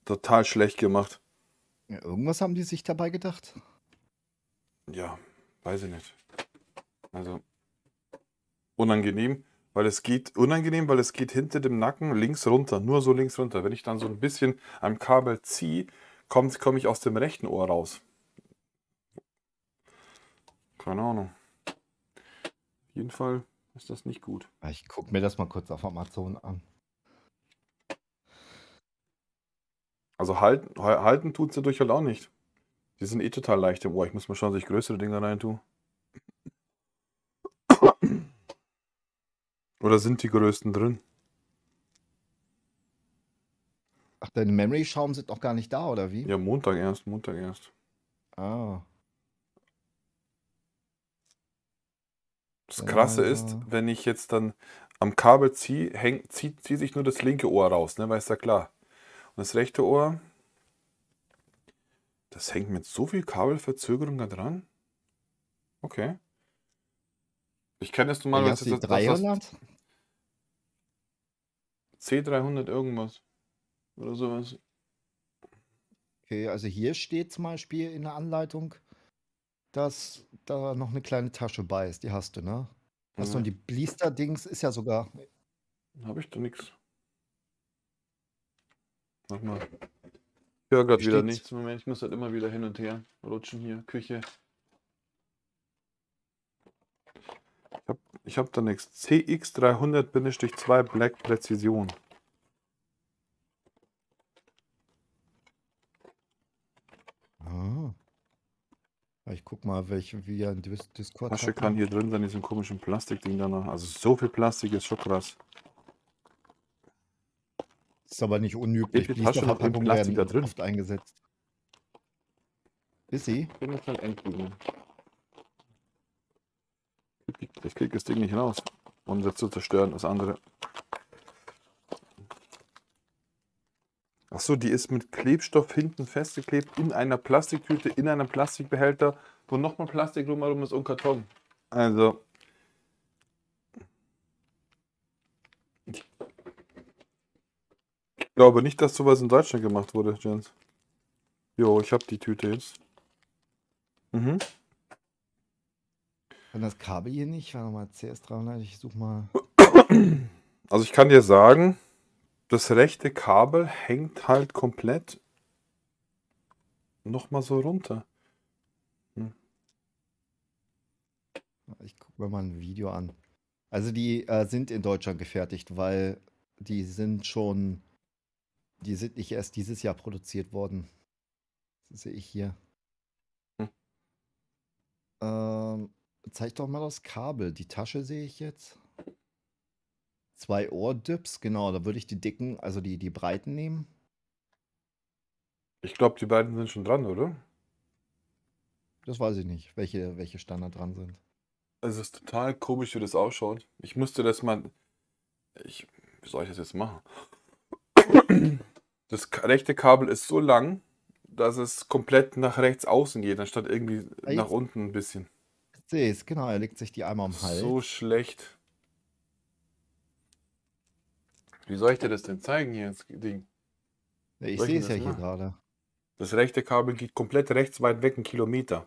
total schlecht gemacht. Ja, irgendwas haben die sich dabei gedacht. Ja, weiß ich nicht. Also unangenehm, weil es geht hinter dem Nacken links runter, nur so links runter. Wenn ich dann so ein bisschen am Kabel ziehe, komme ich aus dem rechten Ohr raus. Keine Ahnung. Auf jeden Fall ist das nicht gut. Ich gucke mir das mal kurz auf Amazon an. Also halten tut es natürlich halt auch nicht. Die sind eh total leicht im Ohr. Ich muss mal schauen, dass ich größere Dinger rein tue. Oder sind die größten drin? Ach, deine Memory-Schrauben sind noch gar nicht da, oder wie? Ja, Montag erst. Ah. Das Krasse ist, wenn ich jetzt dann am Kabel ziehe, zieht sich nur das linke Ohr raus, ne? Weil ist ja klar. Und das rechte Ohr, das hängt mit so viel Kabelverzögerung da dran. Okay. Ich kenne das Welche normalerweise, hast du, die 300? C300 irgendwas. Oder sowas. Okay, also hier steht zum Beispiel in der Anleitung, dass da noch eine kleine Tasche bei ist. Die hast du, ne? Hast du, und die Blister-Dings ist ja sogar. Habe ich da nichts. Mach mal. Ich höre gerade Hier wieder steht- nichts. Moment, ich muss halt immer wieder hin und her rutschen hier. Küche. Ich hab da nichts. CX300-2 Black Präzision. Ah. Ja, ich guck mal, wie ein Discord Tasche hat. kann hier drin sein, diesem komischen Plastikding da noch. Also so viel Plastik ist schon krass. Ist aber nicht unüblich. Geht die Tasche noch in Blisterverpackungen Plastik da werden drin? oft eingesetzt. Ist sie? Ich bin jetzt halt endlich. Ich krieg das Ding nicht raus, um das zu zerstören, das andere. Achso, die ist mit Klebstoff hinten festgeklebt in einer Plastiktüte, in einem Plastikbehälter, wo nochmal Plastik drumherum ist und Karton. Also. Ich glaube nicht, dass sowas in Deutschland gemacht wurde, Jens. Jo, ich habe die Tüte jetzt. Mhm. Kann das Kabel hier nicht? Warte mal, CS300, ich such mal. Also ich kann dir sagen, das rechte Kabel hängt halt komplett nochmal so runter. Ich gucke mir mal ein Video an. Also die sind in Deutschland gefertigt, weil die sind nicht erst dieses Jahr produziert worden. Das sehe ich hier. Zeig doch mal das Kabel. Die Tasche sehe ich jetzt. 2 Ohrdips, genau, da würde ich die dicken, also die breiten nehmen. Ich glaube, die beiden sind schon dran, oder? Das weiß ich nicht, welche Standard dran sind. Es ist total komisch, wie das ausschaut. Ich musste das mal. Wie soll ich das jetzt machen? Das rechte Kabel ist so lang, dass es komplett nach rechts außen geht, anstatt irgendwie nach unten ein bisschen. Ich sehe es, genau, er legt sich die einmal am Hals. So schlecht. Wie soll ich dir das denn zeigen hier, das Ding? Ja, ich Soll ich sehe denn es ja das hier machen? gerade. Das rechte Kabel geht komplett rechts weit weg, 1 Kilometer.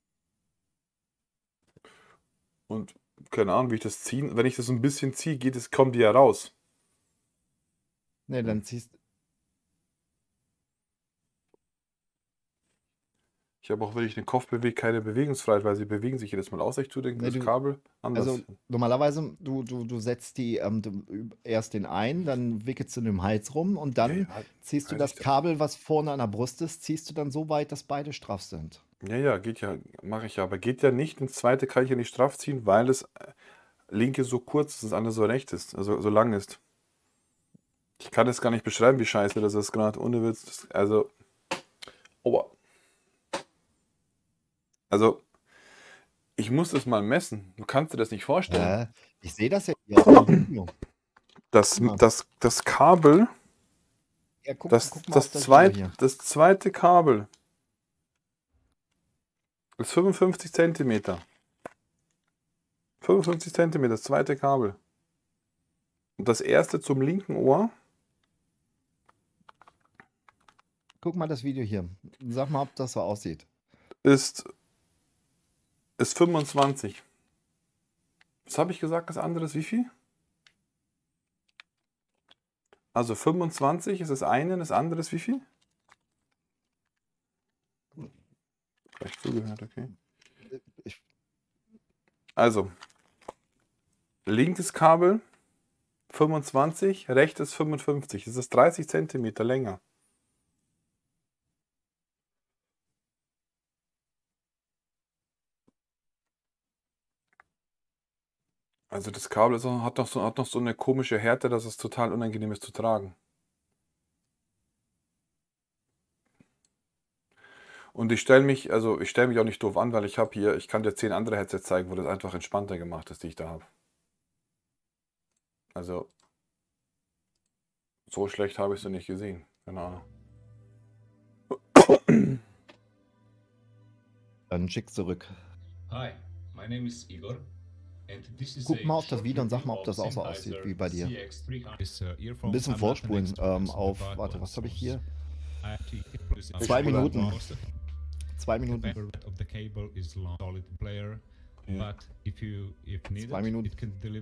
Und keine Ahnung, wie ich das ziehe. Wenn ich das ein bisschen ziehe, kommt die ja raus. Ne, dann ziehst Ich habe auch, wenn ich den Kopf bewege, keine Bewegungsfreiheit, weil sie bewegen sich jedes Mal aus. Ich tue Ne, das Kabel anders. also normalerweise, du setzt die erst den ein, dann wickelst du den Hals rum und dann ziehst du das Kabel, was vorne an der Brust ist, ziehst du dann so weit, dass beide straff sind. Ja, geht ja, mache ich ja. Aber geht ja nicht. Ins zweite kann ich ja nicht straff ziehen, weil das linke so kurz ist, das andere so recht ist, also so lang ist. Ich kann es gar nicht beschreiben, wie scheiße das ist gerade, ohne Witz. Also, ich muss das mal messen. Du kannst dir das nicht vorstellen. Ich sehe das ja hier auf dem Video. Das Kabel, Ja, guck das mal auf das Video hier. zweite Kabel ist 55 Zentimeter. 55 Zentimeter, das zweite Kabel. Und das erste zum linken Ohr Guck mal das Video hier. Sag mal, ob das so aussieht. Ist 25. Was habe ich gesagt? Das andere ist wie viel? Also 25 ist das eine, das andere ist wie viel? Gleich zugehört, okay. Ich, Also, linkes Kabel 25, rechtes 55. Das ist 30 Zentimeter länger. Also das Kabel hat noch so eine komische Härte, dass es total unangenehm ist zu tragen. Und ich stelle mich auch nicht doof an, weil ich kann dir 10 andere Headsets zeigen, wo das einfach entspannter gemacht ist, die ich da habe. Also, so schlecht habe ich sie nicht gesehen. Keine Ahnung. Dann schick zurück. Hi, my name is Igor. And this is Guck a mal auf das short Video und sag mal, review ob das auch so of aussieht Sennheiser wie bei dir. CX300. Ein bisschen vorspulen auf, warte, was habe ich hier? 2 Minuten. 2 Minuten. Ja. 2 Minuten.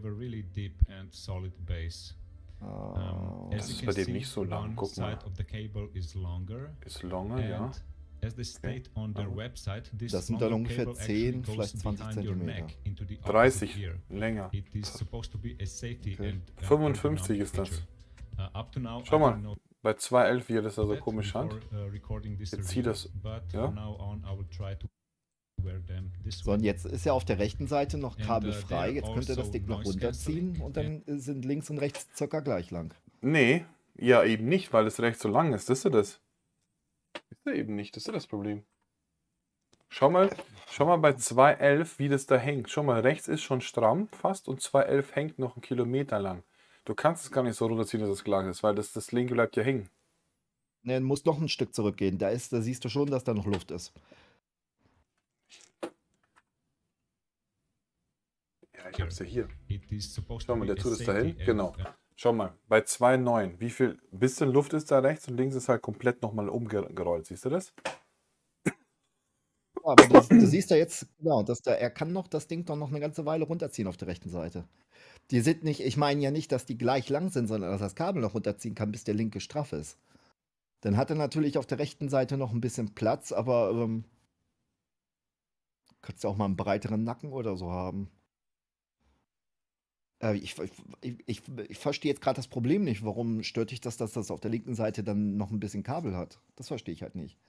Das ist bei dem nicht so lang. Guck mal. Ist longer, ja. As they state on their website, this Das sind dann longer ungefähr cable 10, actually goes vielleicht 20 behind your Zentimeter. neck into the 30 opposite ear. länger. It is supposed to be a safety Okay. and 55 ist das. Up to now, Schau I mal, didn't know bei 211, wie er das da so that komisch hat. before, recording this Jetzt review, zieh das, but ja. from now on I will try to wear them this So, way. und jetzt ist ja auf der rechten Seite noch And, kabelfrei. they're Jetzt könnt ihr das also Ding noch noise runterziehen cancelling und dann sind links und rechts circa gleich lang. Nee, ja eben nicht, weil es recht so lang ist. Ist das? Ist er eben nicht, das ist das Problem. Schau mal bei 211, wie das da hängt. Schau mal, rechts ist schon stramm fast und 211 hängt noch 1 Kilometer lang. Du kannst es gar nicht so runterziehen, dass es gleich ist, weil das linke bleibt ja hängen. Ne, muss noch ein Stück zurückgehen. Da siehst du schon, dass da noch Luft ist. Ja, ich hab's ja hier. It is supposed Schau to mal, be der a tut es safety dahin. and, Genau. Schau mal, bei 2,9, wie viel bisschen Luft ist da rechts und links ist halt komplett nochmal umgerollt. Siehst du das? Aber du siehst ja jetzt, genau, er kann noch das Ding doch noch eine ganze Weile runterziehen auf der rechten Seite. Die sind nicht, ich meine ja nicht, dass die gleich lang sind, sondern dass das Kabel noch runterziehen kann, bis der linke straff ist. Dann hat er natürlich auf der rechten Seite noch ein bisschen Platz, aber kannst du auch mal einen breiteren Nacken oder so haben. Ich verstehe jetzt gerade das Problem nicht. Warum stört dich das, dass das auf der linken Seite dann noch ein bisschen Kabel hat? Das verstehe ich halt nicht.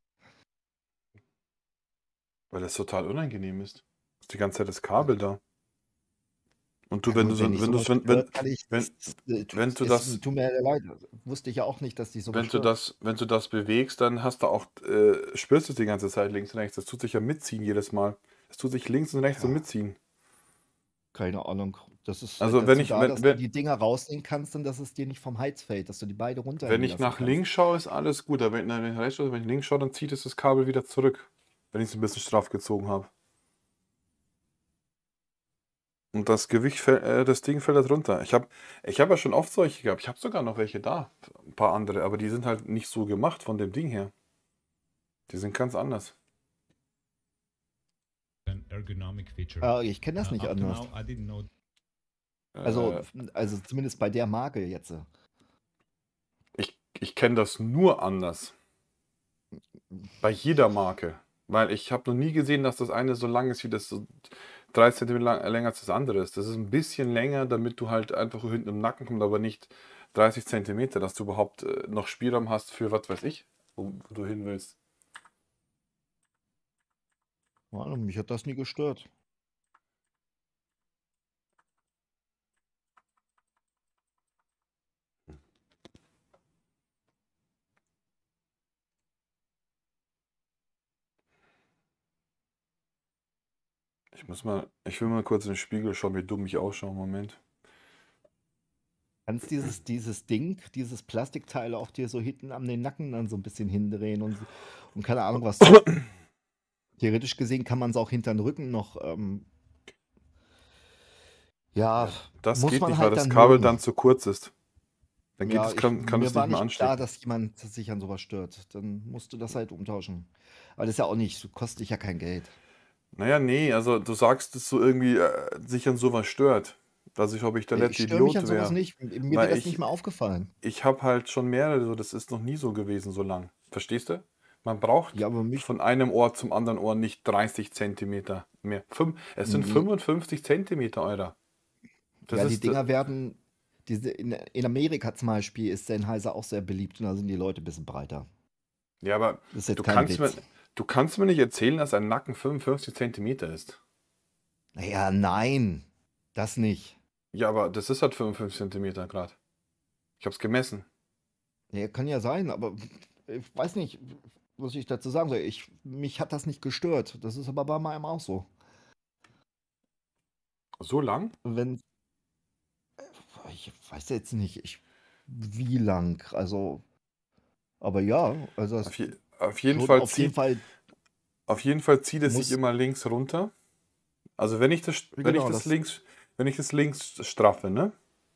Weil das total unangenehm ist. Ist die ganze Zeit das Kabel da. Und du, Ja, wenn gut, du wenn dich wenn sowas du stört, kann ich, wenn du das tut mir leid, wusste ich ja auch nicht, dass dich sowas wenn du stört. wenn du das bewegst, dann hast du auch spürst du es die ganze Zeit links und rechts. Das tut sich ja mitziehen jedes Mal. Das tut sich links und rechts so Ja, mitziehen. keine Ahnung. Das ist Also dazu da, dass du die Dinger rausnehmen kannst und dass es dir nicht vom Hals fällt, dass du die beide wenn runterhängen ich lassen nach kannst. links schaue, ist alles gut. Aber wenn ich rechts schaue, wenn ich links schaue, dann zieht es das Kabel wieder zurück, wenn ich es ein bisschen straff gezogen habe. Und das das Ding fällt da drunter. Ich hab ja schon oft solche gehabt. Ich habe sogar noch welche da. Ein paar andere, aber die sind halt nicht so gemacht von dem Ding her. Die sind ganz anders. an ergonomic feature. Ich kenne das nicht Up to anders. now, I didn't know Also zumindest bei der Marke jetzt. Ich kenne das nur anders. Bei jeder Marke. Weil ich habe noch nie gesehen, dass das eine so lang ist, wie das so 3 cm länger als das andere ist. Das ist ein bisschen länger, damit du halt einfach hinten im Nacken kommst, aber nicht 30 cm, dass du überhaupt noch Spielraum hast für was weiß ich, wo du hin willst. Mich hat das nie gestört. Ich will mal kurz in den Spiegel schauen, wie dumm ich ausschaue. Moment. Kannst dieses Ding, dieses Plastikteil auch dir so hinten an den Nacken dann so ein bisschen hindrehen und keine Ahnung was. Theoretisch gesehen kann man es auch hinter den Rücken noch, Das muss geht man nicht, halt weil das dann Kabel mögen. dann zu kurz ist. Dann geht Ja, es, kann mir es war nicht mehr nicht klar, anstecken. dass jemand sich an sowas stört. Dann musst du das halt umtauschen. Aber das ist ja auch nicht, kostet dich ja kein Geld. Naja, nee, also du sagst, dass du irgendwie sich an sowas stört. Dass ich, ob ich der Ich letzte störe mich an Idiot sowas wäre. nicht. Mir wäre Weil das nicht mal aufgefallen. ich habe halt schon mehrere, so, das ist noch nie so gewesen, so lang. Verstehst du? Man braucht Ja, aber mich, von einem Ohr zum anderen Ohr nicht 30 Zentimeter mehr. Es sind nee, 55 Zentimeter, Alter. Das ja, die ist, Dinger werden, in Amerika zum Beispiel ist Sennheiser auch sehr beliebt und da sind die Leute ein bisschen breiter. ja, aber Das ist jetzt du kein kannst mir, Witz. du kannst mir nicht erzählen, dass ein Nacken 55 Zentimeter ist. Ja, nein, das nicht. Ja, aber das ist halt 55 Zentimeter Grad. Ich habe es gemessen. Ja, kann ja sein, aber ich weiß nicht, was ich dazu sagen soll. Mich hat das nicht gestört. Das ist aber bei meinem auch so. So lang? Wenn, ich weiß jetzt nicht, wie lang, also, aber ja, also Auf, das auf jeden schon Fall auf jeden Fall auf jeden Fall zieht es sich muss, immer links runter. Also genau, das, wenn ich das links straffe, ne?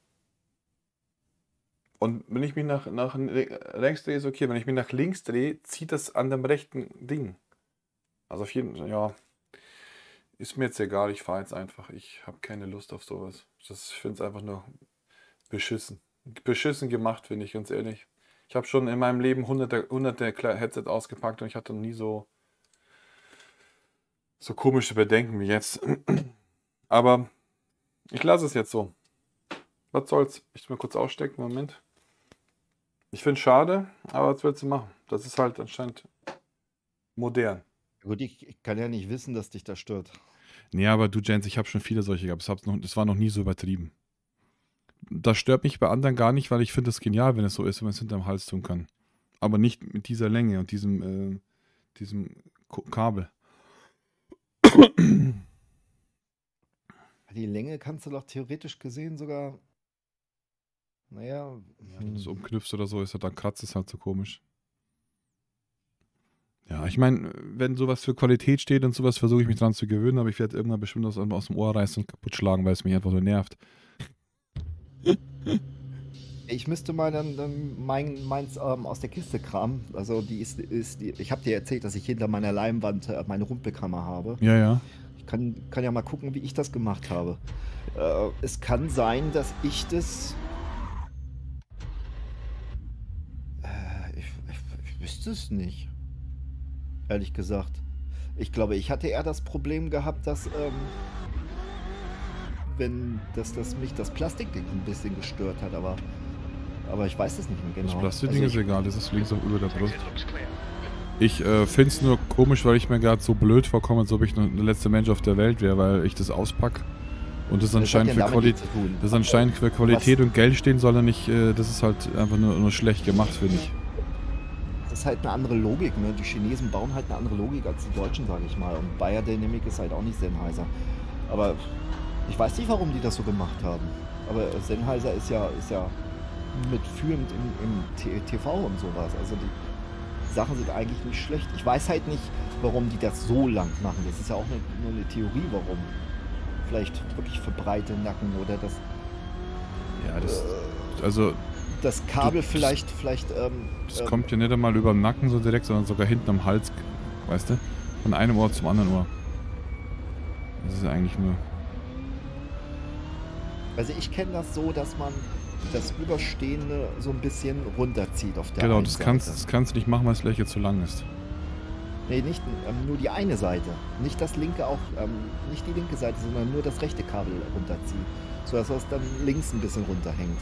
Und wenn ich mich nach rechts drehe, ist okay. Wenn ich mich nach links drehe, zieht das an dem rechten Ding. Also auf jeden Fall, ja, ist mir jetzt egal. Ich fahre jetzt einfach. Ich habe keine Lust auf sowas. Ich finde es einfach nur beschissen. Beschissen gemacht, finde ich, ganz ehrlich. Ich habe schon in meinem Leben hunderte Headset ausgepackt und ich hatte noch nie so komische Bedenken wie jetzt. Aber ich lasse es jetzt so. Was soll's? Ich will mal kurz ausstecken. Moment. Ich finde es schade, aber was willst du machen? Das ist halt anscheinend modern. gut, ich kann ja nicht wissen, dass dich das stört. Nee, aber du, Jens, ich habe schon viele solche gehabt. Das war noch nie so übertrieben. Das stört mich bei anderen gar nicht, weil ich finde es genial, wenn es so ist, wenn man es hinterm Hals tun kann. Aber nicht mit dieser Länge und diesem Kabel. Die Länge kannst du doch theoretisch gesehen sogar, naja, Ja, wenn du es umknüpfst oder so, ist dann kratzt es halt so komisch. Ja, ich meine, wenn sowas für Qualität steht und sowas, versuche ich mich dran zu gewöhnen, aber ich werde irgendwann bestimmt aus dem Ohr reißen und kaputt schlagen, weil es mich einfach nur nervt. ich müsste mal dann meins aus der Kiste kramen. Also ich habe dir erzählt, dass ich hinter meiner Leinwand meine Rumpelkammer habe. Ja, ja. Ich kann ja mal gucken, wie ich das gemacht habe. Es kann sein, dass ich das. Ich wüsste es nicht. Ehrlich gesagt. Ich glaube, ich hatte eher das Problem gehabt, dass, dass mich das Plastikding ein bisschen gestört hat, aber ich weiß es nicht mehr Das genau. Plastikding Also ist egal, das ist links auch über der Brust. Ich finde es nur komisch, weil ich mir gerade so blöd vorkomme, als ob ich der letzte Mensch auf der Welt wäre, weil ich das auspacke und das das hat anscheinend ja für damit nichts zu tun. das anscheinend für Qualität und Geld stehen soll er nicht. Das ist halt einfach nur schlecht gemacht, finde ich. Das ist halt eine andere Logik, ne? Die Chinesen bauen halt eine andere Logik als die Deutschen, sage ich mal. Und Bayer Dynamic ist halt auch nicht Sennheiser. Aber ich weiß nicht, warum die das so gemacht haben. Aber Sennheiser ist ja mitführend im TV und sowas. Also die Sachen sind eigentlich nicht schlecht. Ich weiß halt nicht, warum die das so lang machen. Das ist ja auch nur eine Theorie, warum. Vielleicht wirklich für breite Nacken oder das, Ja, also das Kabel das- vielleicht. das kommt ja nicht einmal über den Nacken so direkt, sondern sogar hinten am Hals, weißt du? Von einem Ohr zum anderen Ohr. Das ist eigentlich nur. Also ich kenne das so, dass man das Überstehende so ein bisschen runterzieht auf der Genau, einen das Seite. kannst du nicht machen, weil es gleich jetzt zu lang ist. Nee, nicht nur die eine Seite. Nicht das linke auch, nicht die linke Seite, sondern nur das rechte Kabel runterziehen. Sodass das dann links ein bisschen runterhängt.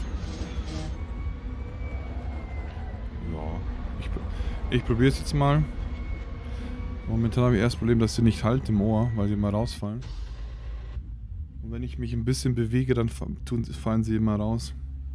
Ja, ich probiere es jetzt mal. Momentan habe ich erst das Problem, dass sie nicht halten im Ohr, weil sie immer rausfallen. Und wenn ich mich ein bisschen bewege, dann fallen sie immer raus.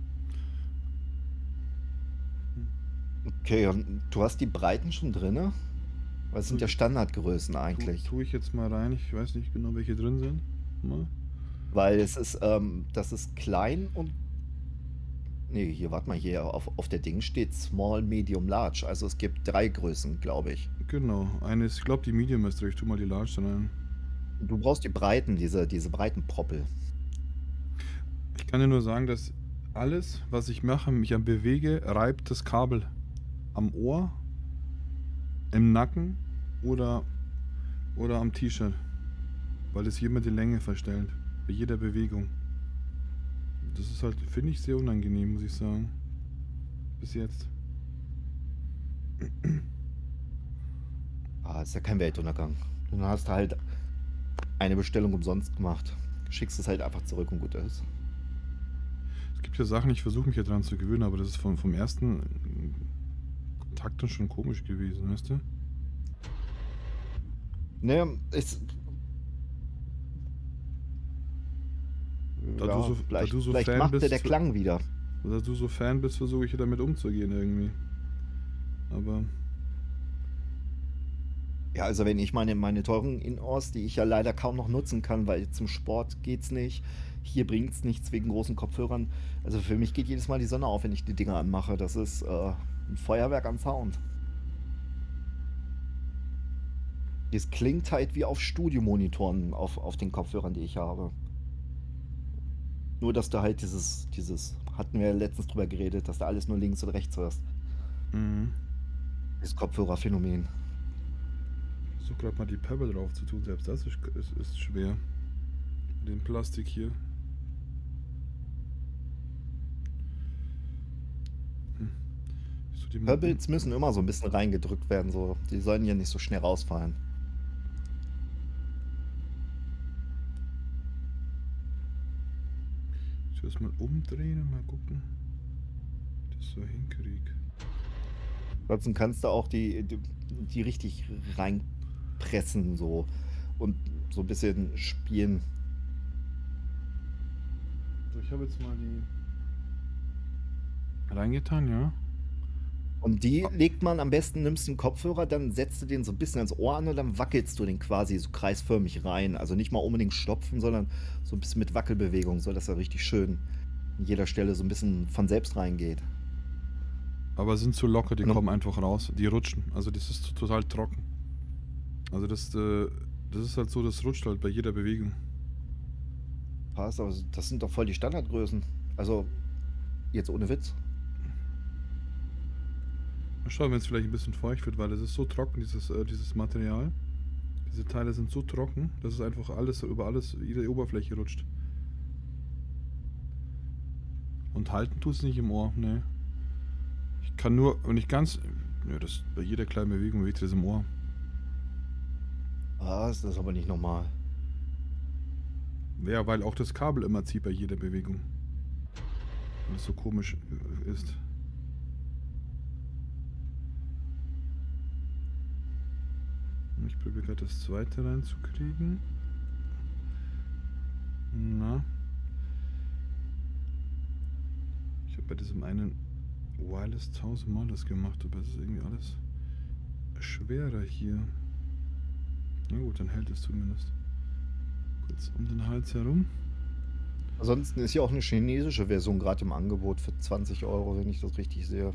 Okay, und du hast die Breiten schon drinne? Weil es sind ja Standardgrößen eigentlich. Tue ich jetzt mal rein. Ich weiß nicht genau, welche drin sind. Mal. Weil das ist klein und. Nee, hier, warte mal, hier auf der Ding steht Small, Medium, Large. Also es gibt 3 Größen, glaube ich. Genau. Eine ist, ich glaube, die Medium ist drin. Ich tue mal die Large dann rein. Du brauchst die Breiten, diese breiten Proppel. Ich kann dir nur sagen, dass alles, was ich mache, mich am bewege, reibt das Kabel am Ohr, im Nacken oder am T-Shirt. Weil es immer die Länge verstellt. Bei jeder Bewegung. Das ist halt, finde ich, sehr unangenehm, muss ich sagen. Bis jetzt. Ah, ist ja kein Weltuntergang. Dann hast du halt eine Bestellung umsonst gemacht. Schickst es halt einfach zurück und gut ist. Es gibt ja Sachen, ich versuche mich ja dran zu gewöhnen, aber das ist vom ersten Kontakt dann schon komisch gewesen, weißt du? Ne, ist. Da Ja, du so, vielleicht, da du so vielleicht Fan macht bist, dir der Klang wieder. Da du so Fan bist, versuche ich ja damit umzugehen irgendwie. Aber Ja, also wenn ich meine teuren In-Oars, die ich ja leider kaum noch nutzen kann, weil zum Sport geht's nicht, hier bringt's nichts wegen großen Kopfhörern. Also für mich geht jedes Mal die Sonne auf, wenn ich die Dinger anmache. Das ist ein Feuerwerk an Sound. Es klingt halt wie auf Studiomonitoren auf den Kopfhörern, die ich habe. Nur, dass du halt hatten wir ja letztens drüber geredet, dass du alles nur links und rechts hörst. mhm. Das Kopfhörerphänomen. Ich versuche gerade mal die Pebble drauf zu tun, selbst das ist schwer. Mit dem Plastik hier. So, die Pebbles müssen immer so ein bisschen reingedrückt werden, so. Die sollen ja nicht so schnell rausfallen. Ich will das mal umdrehen und mal gucken, wie ich das so hinkriege. Ansonsten kannst du auch die richtig reinpressen, so. Und so ein bisschen spielen. So, ich habe jetzt mal die reingetan, ja. Und die legt man am besten, nimmst den Kopfhörer, dann setzt du den so ein bisschen ans Ohr an und dann wackelst du den quasi so kreisförmig rein. Also nicht mal unbedingt stopfen, sondern so ein bisschen mit Wackelbewegung, so dass er richtig schön an jeder Stelle so ein bisschen von selbst reingeht. Aber sind zu locker, die Und dann- kommen einfach raus. Die rutschen. Also das ist total trocken. Also das ist halt so, das rutscht halt bei jeder Bewegung. Passt, aber das sind doch voll die Standardgrößen. Also, jetzt ohne Witz. Mal schauen, wenn es vielleicht ein bisschen feucht wird, weil es ist so trocken, dieses Material. Diese Teile sind so trocken, dass es einfach über jede Oberfläche rutscht. Und halten tut es nicht im Ohr, ne. Ich kann nur, wenn ich ganz, ja, das bei jeder kleinen Bewegung bewegt das im Ohr. Was? Das ist aber nicht normal. Ja, weil auch das Kabel immer zieht bei jeder Bewegung. Weil es so komisch ist. Ich probiere gerade das zweite reinzukriegen. Na. Ich habe bei diesem einen Wireless 1000-mal das gemacht, aber es ist irgendwie alles schwerer hier. Na gut, dann hält es zumindest. Kurz um den Hals herum. Ansonsten ist ja auch eine chinesische Version gerade im Angebot für 20 €, wenn ich das richtig sehe.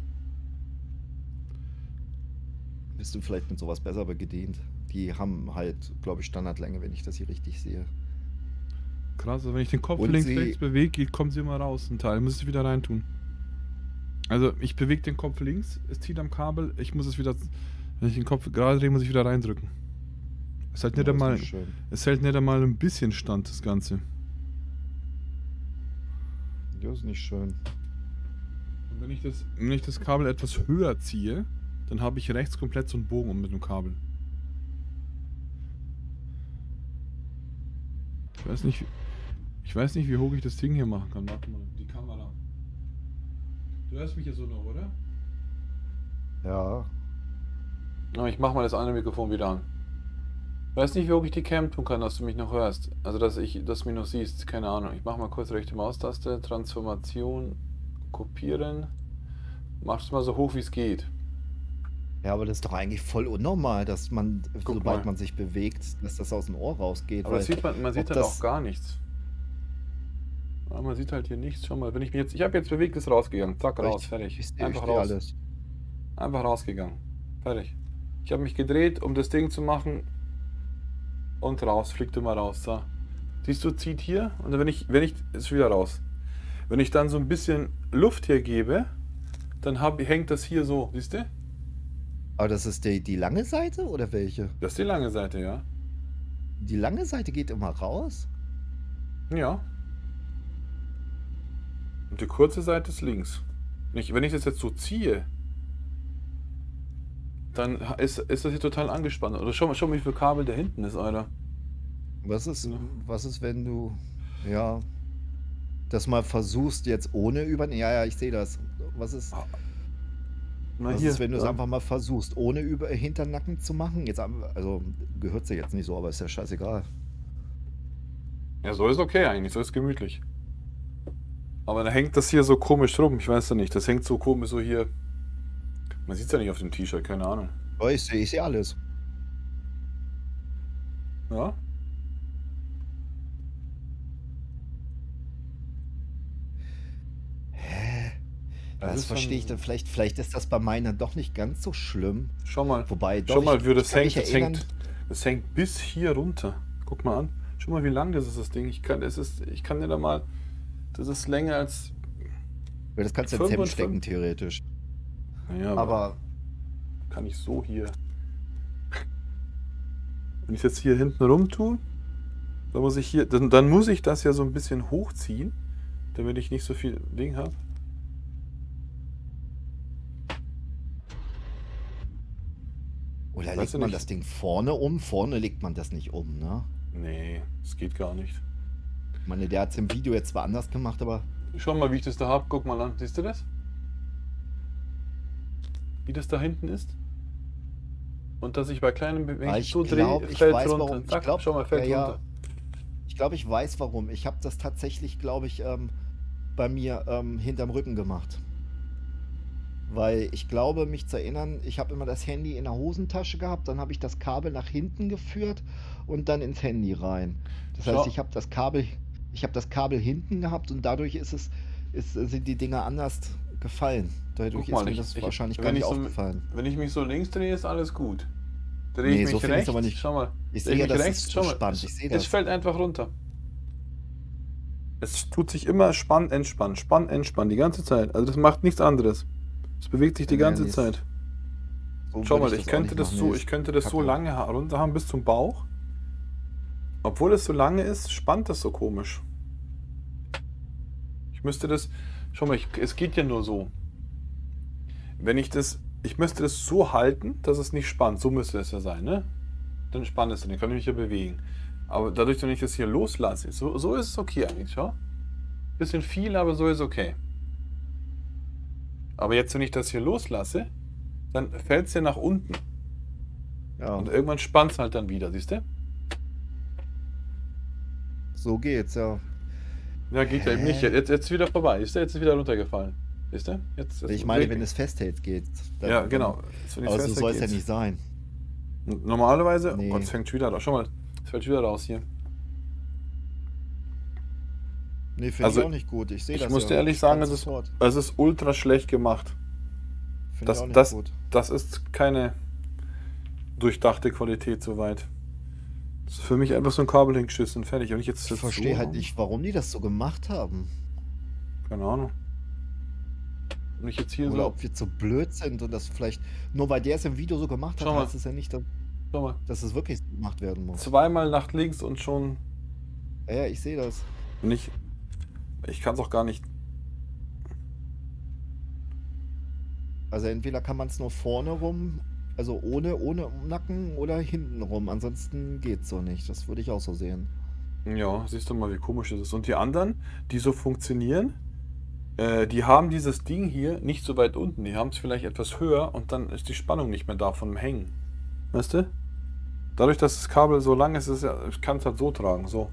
Bist du vielleicht mit sowas besser bedient? Die haben halt, glaube ich, Standardlänge, wenn ich das hier richtig sehe. Krass, also wenn ich den Kopf Und links, sie- rechts bewege, kommt sie immer raus, ein Teil. Muss ich wieder reintun. Also ich bewege den Kopf links, es zieht am Kabel, ich muss es wieder, wenn ich den Kopf gerade drehe, muss ich wieder reindrücken. Es hält nicht Ja, ist einmal, nicht schön. es hält nicht einmal ein bisschen stand, das Ganze. Ja, ist nicht schön. Und wenn ich das Kabel etwas höher ziehe, dann habe ich rechts komplett so einen Bogen um mit dem Kabel. Ich weiß nicht, wie hoch ich das Ding hier machen kann. Warte mal, die Kamera. Du hörst mich ja so noch, oder? Ja. Aber ich mach mal das andere Mikrofon wieder an. Weiß nicht, wie hoch ich die Cam tun kann, dass du mich noch hörst. Also, dass du mich noch siehst. Keine Ahnung. Ich mach mal kurz rechte Maustaste, Transformation, kopieren. Mach's mal so hoch, wie es geht. Ja, aber das ist doch eigentlich voll unnormal, dass man, Guck sobald mal. man sich bewegt, dass das aus dem Ohr rausgeht. Aber das sieht man ob sieht halt das- auch gar nichts. Ja, man sieht halt hier nichts. Schau mal, ich habe jetzt bewegt, ist rausgegangen. Zack, raus, fertig. Ich Einfach sehe raus. alles. Einfach rausgegangen. Fertig. Ich habe mich gedreht, um das Ding zu machen. Und raus, fliegt immer raus. So. Siehst du, zieht hier und wenn ich, ist wieder raus. Wenn ich dann so ein bisschen Luft hier gebe, dann hängt das hier so, siehst du? Aber das ist die lange Seite oder welche? Das ist die lange Seite, ja. Die lange Seite geht immer raus? Ja. Und die kurze Seite ist links. Wenn ich das jetzt so ziehe, dann ist das hier total angespannt. Oder schau mal, wie viel Kabel da hinten ist, Alter. Was ist, wenn du, ja, das mal versuchst jetzt ohne Ja, ich sehe das. Was ist, wenn du es einfach mal versuchst, ohne Hinternacken zu machen? Jetzt, also gehört sie jetzt nicht so, aber ist ja scheißegal. Ja, so ist okay eigentlich, so ist gemütlich. Aber dann hängt das hier so komisch rum, ich weiß ja nicht. Das hängt so komisch so hier. Man sieht es ja nicht auf dem T-Shirt, keine Ahnung. Oh, ich sehe alles. Ja? Das verstehe ich dann. Vielleicht ist das bei meinen doch nicht ganz so schlimm. Schau mal. Wobei, Schau mal, wie das hängt. hängt. Das hängt bis hier runter. Guck mal an. Schau mal, wie lang das ist, das Ding. Ich kann dir da mal. Das ist länger als. Das kannst du ins Hemd stecken, theoretisch. Ja, aber kann ich so hier. Wenn ich jetzt hier hinten rum tue, dann muss ich das ja so ein bisschen hochziehen, damit ich nicht so viel Ding habe. Oder legt man das Ding vorne um? Vorne legt man das nicht um, ne? Nee, das geht gar nicht. Ich meine, der hat es im Video jetzt zwar anders gemacht, aber... Schau mal, wie ich das da habe. Guck mal an. Siehst du das? Wie das da hinten ist? Und dass ich bei kleinen Bewegungen so drehe, fällt runter. Zack, schau mal, fällt runter. Ich glaube, ich weiß warum. Ich habe das tatsächlich, glaube ich, bei mir hinterm Rücken gemacht. Weil ich glaube, mich zu erinnern, ich habe immer das Handy in der Hosentasche gehabt, dann habe ich das Kabel nach hinten geführt und dann ins Handy rein. Das heißt, ich habe das Kabel hinten gehabt und dadurch sind die Dinger anders gefallen. Dadurch ist mir das wahrscheinlich gar nicht aufgefallen. Wenn ich mich so links drehe, ist alles gut. Drehe Nee, ich so mich finde ich es rechts, aber nicht. schau mal. Ich Drehe sehe, ich mich das rechts, ist schau mal. spannend. Ich sehe Es das. fällt einfach runter. Es tut sich immer spannen, entspannen, die ganze Zeit. Also das macht nichts anderes. Es bewegt sich die ganze Zeit. So Schau würde mal, ich das auch nicht machen. ich könnte das so Kacke. lange runter haben bis zum Bauch. Obwohl es so lange ist, spannt das so komisch. Ich müsste das, schau mal, es geht ja nur so. Ich müsste das so halten, dass es nicht spannt. So müsste es ja sein, ne? Dann spannt es, dann kann ich mich ja bewegen. Aber dadurch, wenn ich das hier loslasse, so ist es okay eigentlich, schau. Bisschen viel, aber so ist okay. Aber jetzt, wenn ich das hier loslasse, dann fällt es ja nach unten. Ja, Und irgendwann spannt es halt dann wieder, siehst du? so geht's, ja. Ja, geht ja eben nicht. Jetzt ist wieder vorbei. Siehst du? Jetzt ist wieder runtergefallen. Siehst du? Ich meine, wenn es festhält, geht's. Ja, genau. Jetzt, Aber so soll es ja nicht sein. Normalerweise. Nee. Oh Gott, es fängt wieder raus. Schau mal, es fällt wieder raus hier. Nee, finde ich auch nicht gut. Ich sehe das. Ich muss dir ehrlich sagen, es ist ultra schlecht gemacht. Finde ich auch nicht gut. Das ist keine durchdachte Qualität soweit. Das ist für mich einfach so ein Kabel hingeschissen und fertig. Und Ich verstehe halt nicht, warum die das so gemacht haben. Keine Ahnung. Und ich jetzt hier Oder so. ob wir zu blöd sind und das vielleicht, nur weil der es im Video so gemacht hat, Schau mal. heißt es ja nicht, Schau mal. dass es wirklich so gemacht werden muss. Zweimal nach links und schon. Ja, ich sehe das. Und ich kann es auch gar nicht. Also entweder kann man es nur vorne rum, also ohne Nacken oder hinten rum. Ansonsten geht's so nicht. Das würde ich auch so sehen. Ja, siehst du mal, wie komisch es ist. Und die anderen, die so funktionieren, die haben dieses Ding hier nicht so weit unten. Die haben es vielleicht etwas höher und dann ist die Spannung nicht mehr da von dem Hängen. Weißt du? Dadurch, dass das Kabel so lang ist, ich kann es halt so tragen. So.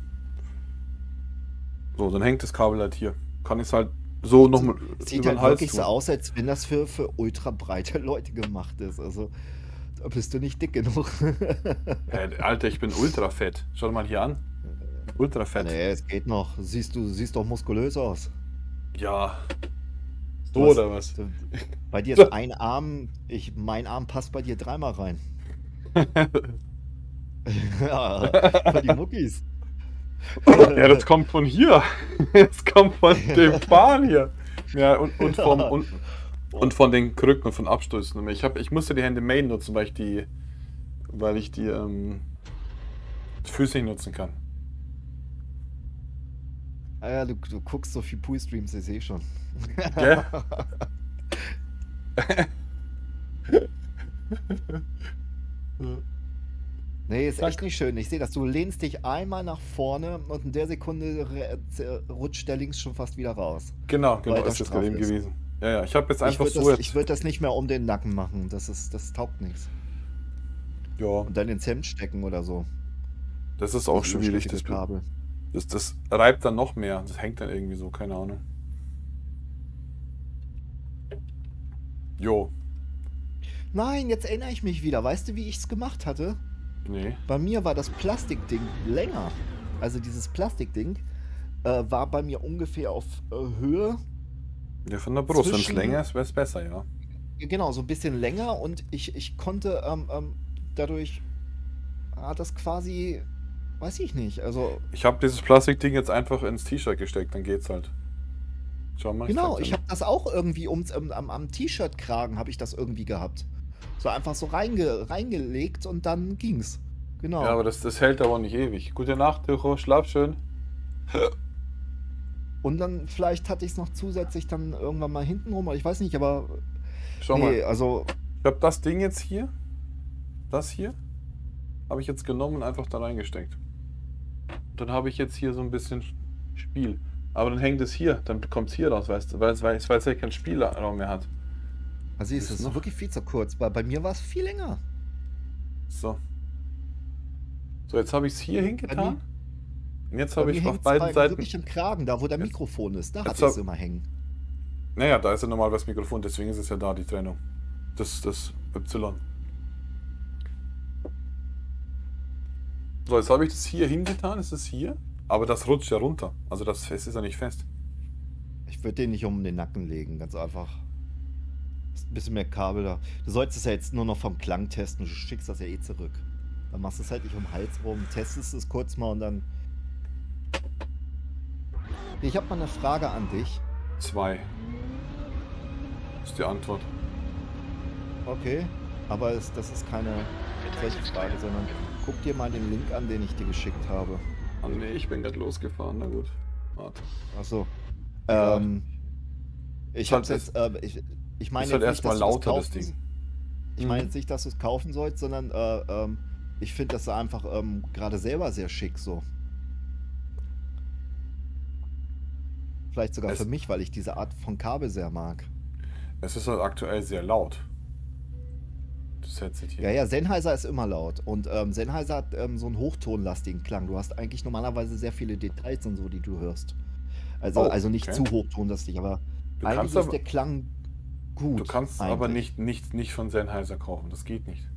So, dann hängt das Kabel halt hier. Kann ich es halt so nochmal Sieht über den halt Hals wirklich tun. so aus, als wenn das für ultra breite Leute gemacht ist. Also, da bist du nicht dick genug. Alter, ich bin ultra fett. Schau mal hier an. Ultra fett. Nee, es geht noch. Du siehst doch muskulös aus. Ja. So Du hast- oder was? Bei dir ist ein Arm, mein Arm passt bei dir dreimal rein. Ja, für die Muckis. Ja, das kommt von hier. Das kommt von dem Fahren hier. Ja, und von den Krücken und von Abstößen. Ich musste die Hände Main nutzen, weil ich die Füße nicht nutzen kann. Ah ja, du guckst so viel Pool-Streams, ich sehe schon. Gell? Nee, ist echt nicht schön. Ich sehe das. Du lehnst dich einmal nach vorne und in der Sekunde rutscht der links schon fast wieder raus. Genau, Weil ist das straff gerade eben ist. gewesen. Ja, ich habe jetzt Ich einfach würde so das, würd das nicht mehr um den Nacken machen. Das taugt nichts. Ja, Und dann ins Hemd stecken oder so. das ist auch Das schwierig. überstechige Kabel. Das reibt dann noch mehr. Das hängt dann irgendwie so, keine Ahnung. Jo, Nein, jetzt erinnere ich mich wieder. Weißt du, wie ich es gemacht hatte? nee. Bei mir war das Plastikding länger. Also dieses Plastikding war bei mir ungefähr auf Höhe. Ja, von der Brust. Wenn es Zwischen- länger ist, wäre es besser, ja. Genau, so ein bisschen länger und ich konnte dadurch hat das quasi, weiß ich nicht, also Ich habe dieses Plastikding jetzt einfach ins T-Shirt gesteckt, dann geht's halt. Schau mal. genau, zeig's ich dir. habe das auch irgendwie am T-Shirt-Kragen habe ich das irgendwie gehabt. So einfach so reingelegt und dann ging's. Genau. Ja, aber das hält aber nicht ewig. Gute Nacht, Tycho, schlaf schön. Und dann vielleicht hatte ich es noch zusätzlich dann irgendwann mal hinten rum, ich weiß nicht, aber Schau nee, mal, also ich habe das Ding jetzt hier, das hier, habe ich jetzt genommen und einfach da reingesteckt. Und dann habe ich jetzt hier so ein bisschen Spiel. Aber dann hängt es hier, dann kommt es hier raus, weißt du, weil es ja keinen Spielraum mehr hat. also ist Ist es noch- wirklich viel zu kurz. Bei mir war es viel länger. So. So, jetzt habe ich es hier Bei hingetan. Und jetzt Bei habe mir ich auf hängt's beiden Seiten. wirklich im Kragen, da wo der Jetzt- Mikrofon ist, da jetzt hatte ich es hab- immer hängen. Naja, da ist ja normal das Mikrofon, deswegen ist es ja da, die Trennung. Das Y. So, jetzt habe ich das hier hingetan, ist es hier, aber das rutscht ja runter. Also es ist ja nicht fest. Ich würde den nicht um den Nacken legen, ganz einfach. Ist ein bisschen mehr Kabel da. Du sollst es ja jetzt nur noch vom Klang testen, du schickst das ja eh zurück. Dann machst du es halt nicht um den Hals rum, testest es kurz mal und dann. Ich habe mal eine Frage an dich. 2. Ist die Antwort. Okay, aber das ist keine solche Frage, sondern guck dir mal den Link an, den ich dir geschickt habe. Ah nee, ich bin gerade losgefahren, na gut. Warte. Achso. Ja. Ich Ist hab's halt- jetzt, ich meine Ist halt jetzt nicht, erstmal dass du es lauter, das kaufen- Ding. Ich meine jetzt nicht, dass du es kaufen sollst, sondern ich finde das einfach gerade selber sehr schick so. Vielleicht sogar Es- für mich, weil ich diese Art von Kabel sehr mag. Es ist halt aktuell sehr laut. Das Headset hier. Ja, ja, Sennheiser ist immer laut und Sennheiser hat so einen hochtonlastigen Klang. Du hast eigentlich normalerweise sehr viele Details und so, die du hörst. Also, Oh, also nicht okay. zu hochtonlastig, aber Du eigentlich kannst ist aber- der Klang gut. Du kannst aber eigentlich. nicht von Sennheiser kaufen, das geht nicht.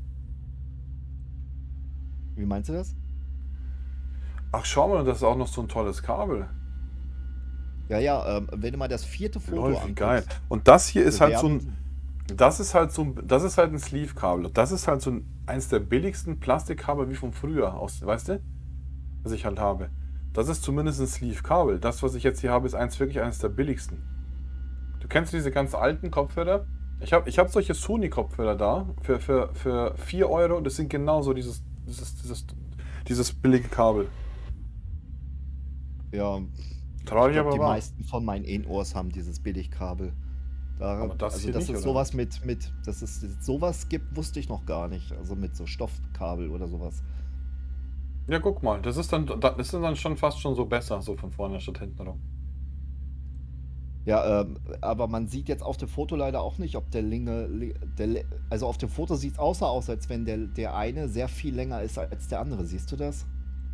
Wie meinst du das? Ach, schau mal, das ist auch noch so ein tolles Kabel. Ja, ja, wenn du mal das 4. Foto Lol, wie anguckst. geil. Und das hier ist halt so ein, bewerben- das ist halt ein Sleeve-Kabel. Das ist halt so eins der billigsten Plastikkabel wie von früher, weißt du? Was ich halt habe. Das ist zumindest ein Sleeve-Kabel. Das, was ich jetzt hier habe, ist wirklich eines der billigsten. Du kennst diese ganz alten Kopfhörer? Ich hab solche Sony-Kopfhörer da für 4 Euro. Das sind genauso dieses billige Kabel. Ja, Traurig, ich glaub, aber die wahr. meisten von meinen In-Ohrs haben dieses Billigkabel. Aber das also, hier dass nicht, es oder? sowas dass es sowas gibt, wusste ich noch gar nicht. Also mit so Stoffkabel oder sowas. Ja, guck mal, das ist dann schon fast schon so besser, so von vorne statt hinten rum. Ja, aber man sieht jetzt auf dem Foto leider auch nicht, ob also auf dem Foto sieht es aus, als wenn der eine sehr viel länger ist als der andere. Siehst du das?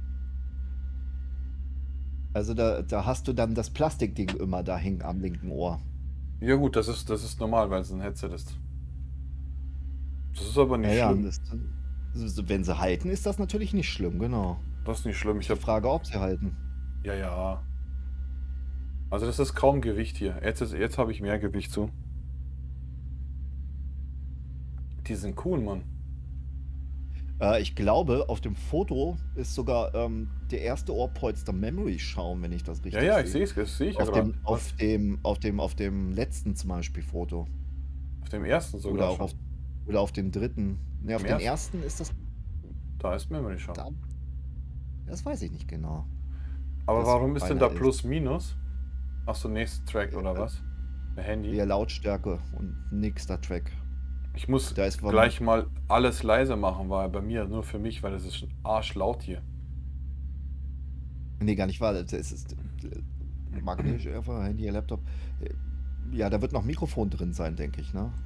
Also da hast du dann das Plastikding immer da hängen am linken Ohr. Ja gut, das ist normal, weil es ein Headset ist. Das ist aber nicht Ja, schlimm. wenn sie halten, ist das natürlich nicht schlimm, genau. Das ist nicht schlimm. Ich Die habe Frage, ob sie halten. ja. Also das ist kaum Gewicht hier. Jetzt habe ich mehr Gewicht zu. Die sind cool, Mann. Ich glaube, auf dem Foto ist sogar der erste Ohrpolster Memory-Schaum, wenn ich das Ja, richtig ja, ich sehe. sehe es, das sehe ich ja Auf gerade. dem, auf dem, auf dem letzten zum Beispiel Foto. Auf dem ersten Oder sogar auch schon. oder auf dem dritten. Ne, auf Im den ersten. ersten ist das. Da ist Memory schon. Da, das weiß ich nicht genau. Aber Das warum ist denn da beinahe ist. plus minus? Achso, nächster Track oder was? Ein Handy? Ja, Lautstärke und nächster Track. Ich muss Da ist gleich mal alles leise machen, weil bei mir nur für mich, weil es ist arschlaut hier. Nee, gar nicht wahr. Das ist magnetisch einfach, Handy, Laptop. Ja, da wird noch Mikrofon drin sein, denke ich, ne?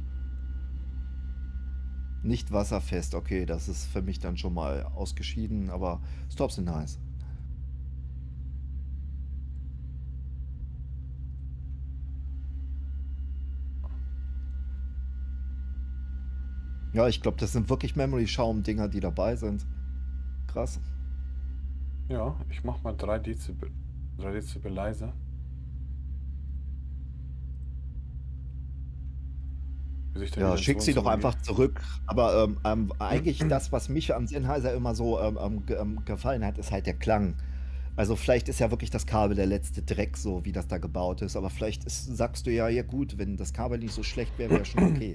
Nicht wasserfest, okay, das ist für mich dann schon mal ausgeschieden, aber Stops sind nice. Ja, ich glaube, das sind wirklich Memory-Schaum-Dinger, die dabei sind. Krass. Ja, ich mach mal 3 Dezibel. 3 Dezibel leise. Bis ich dann wieder Ja, ins schick sie doch Wohnzimmer gehe. einfach zurück. Aber eigentlich das, was mich an Sennheiser immer so gefallen hat, ist halt der Klang. Also vielleicht ist ja wirklich das Kabel der letzte Dreck, so wie das da gebaut ist. Aber vielleicht sagst du ja, ja gut, wenn das Kabel nicht so schlecht wäre, wäre schon okay.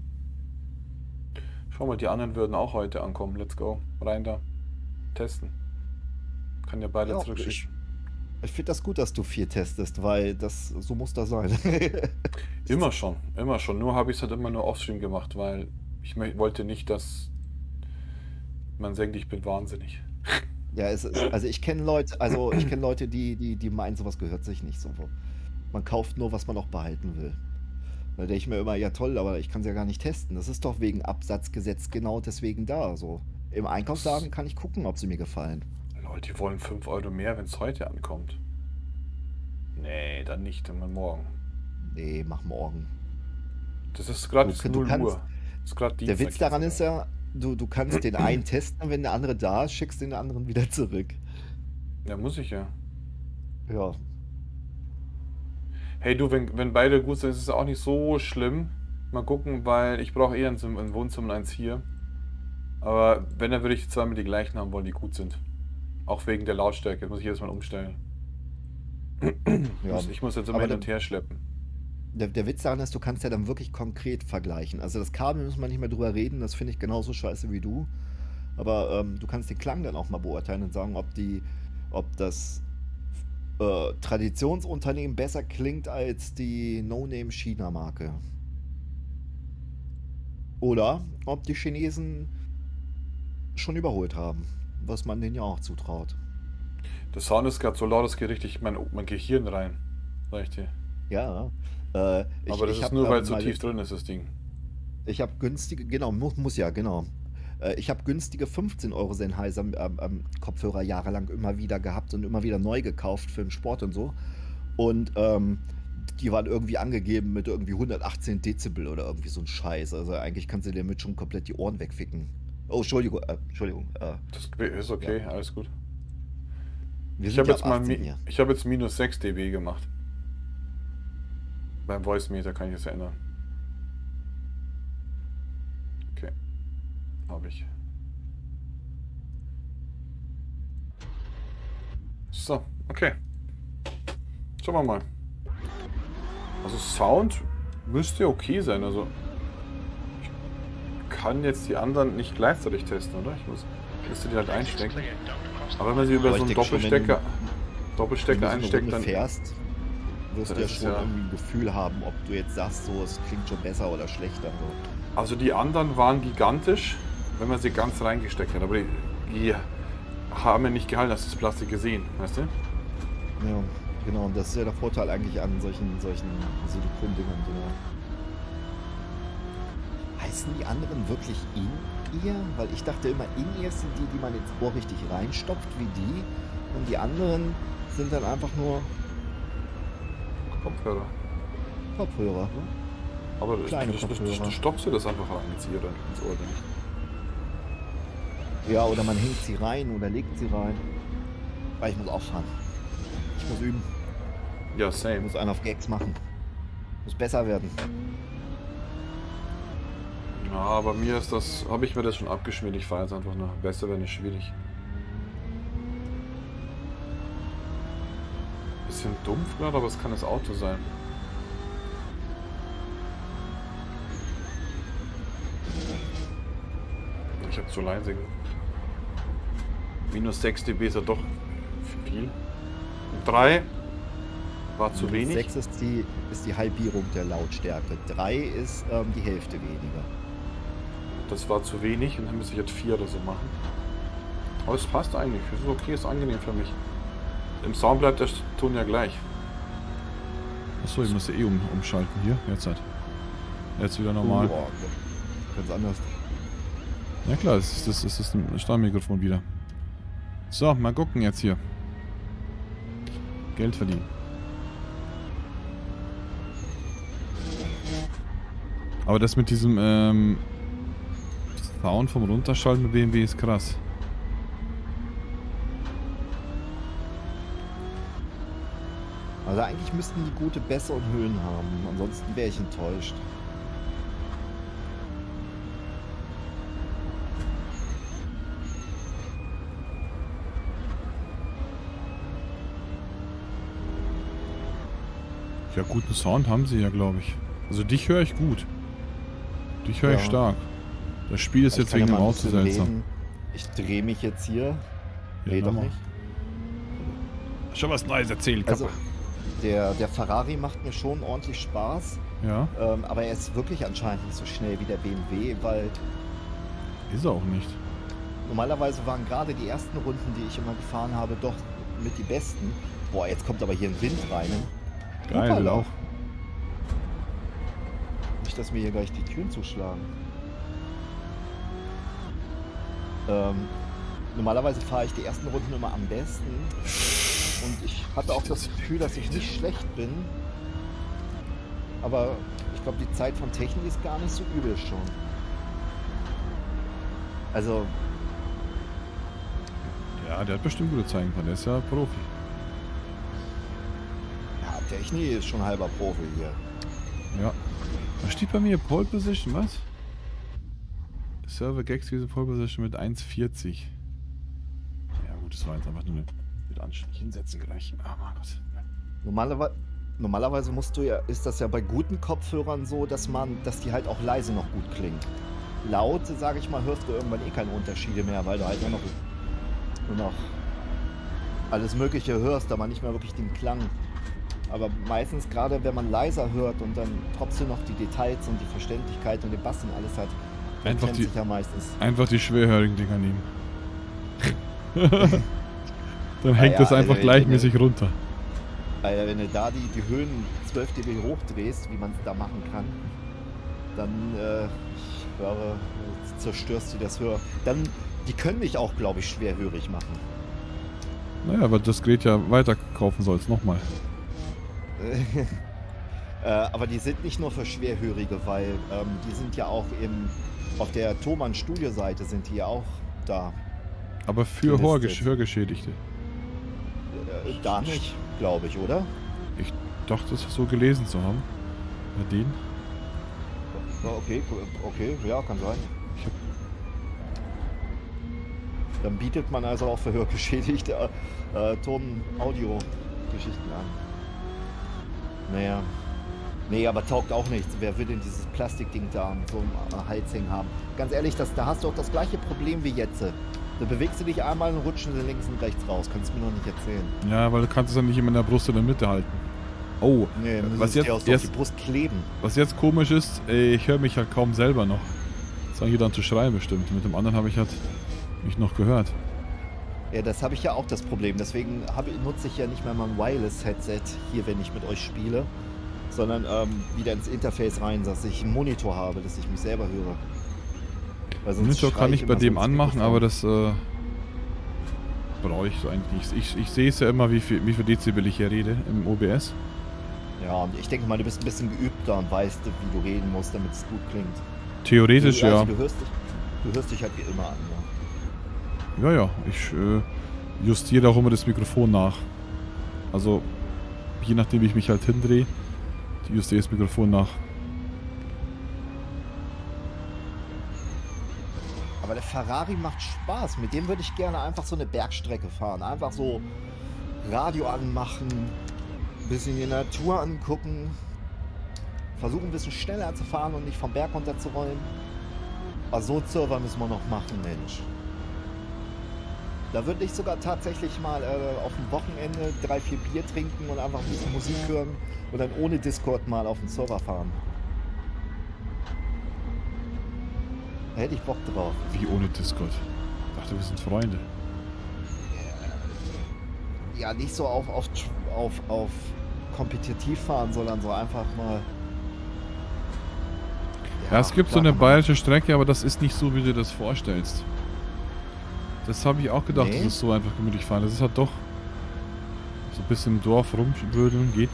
Schau mal, die anderen würden auch heute ankommen. Let's go. Rein da. Testen. Kann ja beide Ja, zurückschicken. ich finde das gut, dass du viel testest, weil so muss das sein. Immer schon, immer schon. Nur habe ich es halt immer nur offstream gemacht, weil ich wollte nicht, dass man denkt, ich bin wahnsinnig. Ja, also ich kenne Leute, die meinen, sowas gehört sich nicht so. Man kauft nur, was man auch behalten will. Da denke ich mir immer, ja toll, aber ich kann es ja gar nicht testen. Das ist doch wegen Absatzgesetz genau deswegen da. So. Im Einkaufsladen kann ich gucken, ob sie mir gefallen. Leute, die wollen 5 Euro mehr, wenn es heute ankommt. Nee, dann nicht, dann morgen. Nee, mach morgen. Das ist gerade Du 0 kannst- Uhr. Das ist gerade Der Dienstag Witz daran jetzt ist ja, du kannst den einen testen, wenn der andere da ist, schickst den anderen wieder zurück. Ja, muss ich ja. Ja, Hey du, wenn beide gut sind, ist es auch nicht so schlimm. Mal gucken, weil ich brauche eher ein Wohnzimmer und eins hier. Aber wenn, dann würde ich zweimal die gleichen haben wollen, die gut sind. Auch wegen der Lautstärke. Das muss ich jedes Mal umstellen. ja. Ich muss jetzt immer Aber hin und her schleppen. Der Witz daran ist, du kannst ja dann wirklich konkret vergleichen. Also das Kabel müssen wir nicht mehr drüber reden, das finde ich genauso scheiße wie du. Aber du kannst den Klang dann auch mal beurteilen und sagen, ob das Traditionsunternehmen besser klingt als die No-Name-China-Marke. Oder ob die Chinesen schon überholt haben, was man denen ja auch zutraut. Der Sound ist gerade so laut, es geht richtig mein Gehirn rein. Sag ich dir. Ja. Aber das ist hab, nur, weil es so mal- tief drin ist, das Ding. Ich habe günstige, genau, muss ja, genau. Ich habe günstige 15 Euro Sennheiser Kopfhörer jahrelang immer wieder gehabt und immer wieder neu gekauft für den Sport und so. Und die waren irgendwie angegeben mit irgendwie 118 Dezibel oder irgendwie so ein Scheiß. Also eigentlich kannst du dir damit schon komplett die Ohren wegficken. Oh, Entschuldigung. Das ist okay, alles gut. Wir Ich sind habe ja jetzt ab mal 18 hier. ich habe jetzt minus 6 dB gemacht. Beim Voice Meter kann ich es ändern. Okay. Habe ich. So, okay. Schauen wir mal. Also Sound müsste okay sein. Also ich kann jetzt die anderen nicht gleichzeitig testen, oder? Ich müsste die halt einstecken. Aber wenn man sie über Aber so ich einen denke schon, wenn Doppelstecker Wenn du so eine einsteckt, Runde dann fährst, wirst dann du ja ist es schon ja- irgendwie ein Gefühl haben, ob du jetzt sagst, so, es klingt schon besser oder schlechter. So. Also die anderen waren gigantisch, wenn man sie ganz reingesteckt hat. Aber die haben ja nicht gehalten, hast du das Plastik gesehen, weißt du? Ja, genau. Und das ist ja der Vorteil eigentlich an solchen Silikondingern. Genau. Heißen die anderen wirklich In-Ear? Weil ich dachte immer, In-Ears sind die man ins Ohr richtig reinstopft, wie die. Und die anderen sind dann einfach nur Kopfhörer. Kopfhörer. Aber Kleine Kopfhörer. du stopfst dir das einfach rein, jetzt hier dann ins Ohr, oder nicht? Ja, oder man hängt sie rein oder legt sie rein. Weil ich muss auffahren. Ich muss üben. Ja, Ich same. muss einen auf Gags machen. Muss besser werden. Ja, aber mir ist das, habe ich mir das schon abgeschmiert. Ich fahre jetzt einfach nur. Besser wäre nicht schwierig. Bisschen dumpf gerade, aber es kann das Auto sein. Ich habe zu leise. Minus 6 dB ist ja doch viel. 3 war zu wenig. 6 ist die Halbierung der Lautstärke. 3 ist die Hälfte weniger. Das war zu wenig und dann müsste ich jetzt 4 oder so machen. Aber es passt eigentlich. Es ist okay, ist angenehm für mich. Im Sound bleibt der Ton ja gleich. Achso, ich musste eh umschalten hier. Jetzt wieder normal. Boah, ganz anders. Ja klar, das ist ein Stahlmikrofon wieder. So, mal gucken jetzt hier. Geld verdienen. Aber das mit diesem Sound vom Runterschalten mit BMW ist krass. Also eigentlich müssten die gute Bässe und Höhen haben. Ansonsten wäre ich enttäuscht. Ja, guten Sound haben sie ja, glaube ich. Also dich höre ich gut. Dich höre ich stark. Das Spiel ist jetzt wegen dem Auto seltsam. Ich drehe mich jetzt hier. Ja, Nee, doch nicht. Schon was Neues erzählen, Also, der Ferrari macht mir schon ordentlich Spaß. ja, Aber er ist wirklich anscheinend nicht so schnell wie der BMW, weil ist er auch nicht. normalerweise waren gerade die ersten Runden, die ich immer gefahren habe, doch mit die besten. Boah, jetzt kommt aber hier ein Wind rein. Geil, Hoppala. auch. Nicht, dass mir hier gleich die Türen zuschlagen. Normalerweise fahre ich die ersten Runden immer am besten. Und ich hatte auch das Gefühl, dass ich nicht schlecht bin. Aber ich glaube, die Zeit von Technik ist gar nicht so übel schon. Also, Ja, der hat bestimmt gute Zeigen können. Der ist ja Profi. ja, Technik ist schon halber Profi hier. Ja. Da steht bei mir Pole Position, was? Server Gags diese Pole Position mit 1,40. Ja gut, das war jetzt einfach nur mit anständig hinsetzen gleich. Ah, mein Gott. Normalerweise ist das ja bei guten Kopfhörern so, dass die halt auch leise noch gut klingen. Laut, sage ich mal, hörst du irgendwann eh keine Unterschiede mehr, weil du halt nur noch alles Mögliche hörst, aber nicht mehr wirklich den Klang. Aber meistens, gerade wenn man leiser hört und dann trotzdem noch die Details und die Verständlichkeit und den Bass und alles hat, dann Einfach trennt sich ja meistens. Einfach die schwerhörigen Dinger nehmen. Dann hängt ja, das einfach also, gleichmäßig runter. Weil wenn du da die Höhen 12 dB hochdrehst, wie man es da machen kann, dann ich glaube, zerstörst du das Hör. Dann, die können mich auch, glaube ich, schwerhörig machen. Naja, aber das Gerät ja weiterkaufen sollst, nochmal. Aber die sind nicht nur für Schwerhörige, weil die sind ja auch auf der Thomann Studio-Seite sind die ja auch da. Aber für Gelistet. Hörgeschädigte. Da nicht, glaube ich, oder? Ich dachte, das so gelesen zu haben. Bei denen. Ja, okay, ja, kann sein. Dann bietet man also auch für Hörgeschädigte Ton-Audio-Geschichten an. Naja. Nee, aber taugt auch nichts. Wer will denn dieses Plastikding da an so einem Hals hängen haben? Ganz ehrlich, da hast du auch das gleiche Problem wie jetzt. Da bewegst du dich einmal und rutschen sie links und rechts raus. Kannst du mir noch nicht erzählen. Ja, weil du kannst es ja nicht immer in der Brust in der Mitte halten. Oh, Nee, was dir auf die jetzt Brust kleben. komisch ist, ich höre mich halt kaum selber noch. Das fange ich dann zu schreien bestimmt. Mit dem anderen habe ich halt mich noch gehört. Ja, das habe ich ja auch das Problem. Deswegen nutze ich ja nicht mehr mein Wireless-Headset hier, wenn ich mit euch spiele, sondern wieder ins Interface rein, dass ich einen Monitor habe, dass ich mich selber höre. Weil sonst Monitor schrei kann ich bei immer dem so ins anmachen, Mikrofon. aber das brauche ich so eigentlich nicht. Ich sehe es ja immer, wie viel Dezibel ich hier rede im OBS. Ja, und ich denke mal, du bist ein bisschen geübter und weißt, wie du reden musst, damit es gut klingt. Theoretisch ja. Du hörst dich halt wie immer an, ja. Ja, ich justiere auch immer das Mikrofon nach. Also, je nachdem wie ich mich halt hindrehe, justiere ich das Mikrofon nach. Aber der Ferrari macht Spaß. Mit dem würde ich gerne einfach so eine Bergstrecke fahren. Einfach so Radio anmachen, ein bisschen die Natur angucken, versuchen ein bisschen schneller zu fahren und nicht vom Berg runter zu rollen. Aber so Server müssen wir noch machen, Mensch. Da würde ich sogar tatsächlich mal auf dem Wochenende 3, 4 Bier trinken und einfach ein bisschen Musik hören und dann ohne Discord mal auf den Server fahren. Da hätte ich Bock drauf. Wie ohne Discord? Ich dachte, wir sind Freunde. Ja, nicht so auf kompetitiv fahren, sondern so einfach mal... Ja, es gibt so eine bayerische Strecke, aber das ist nicht so, wie du das vorstellst. Das habe ich auch gedacht, dass es so einfach gemütlich fahren. Das ist halt doch so ein bisschen im Dorf rumblödeln geht.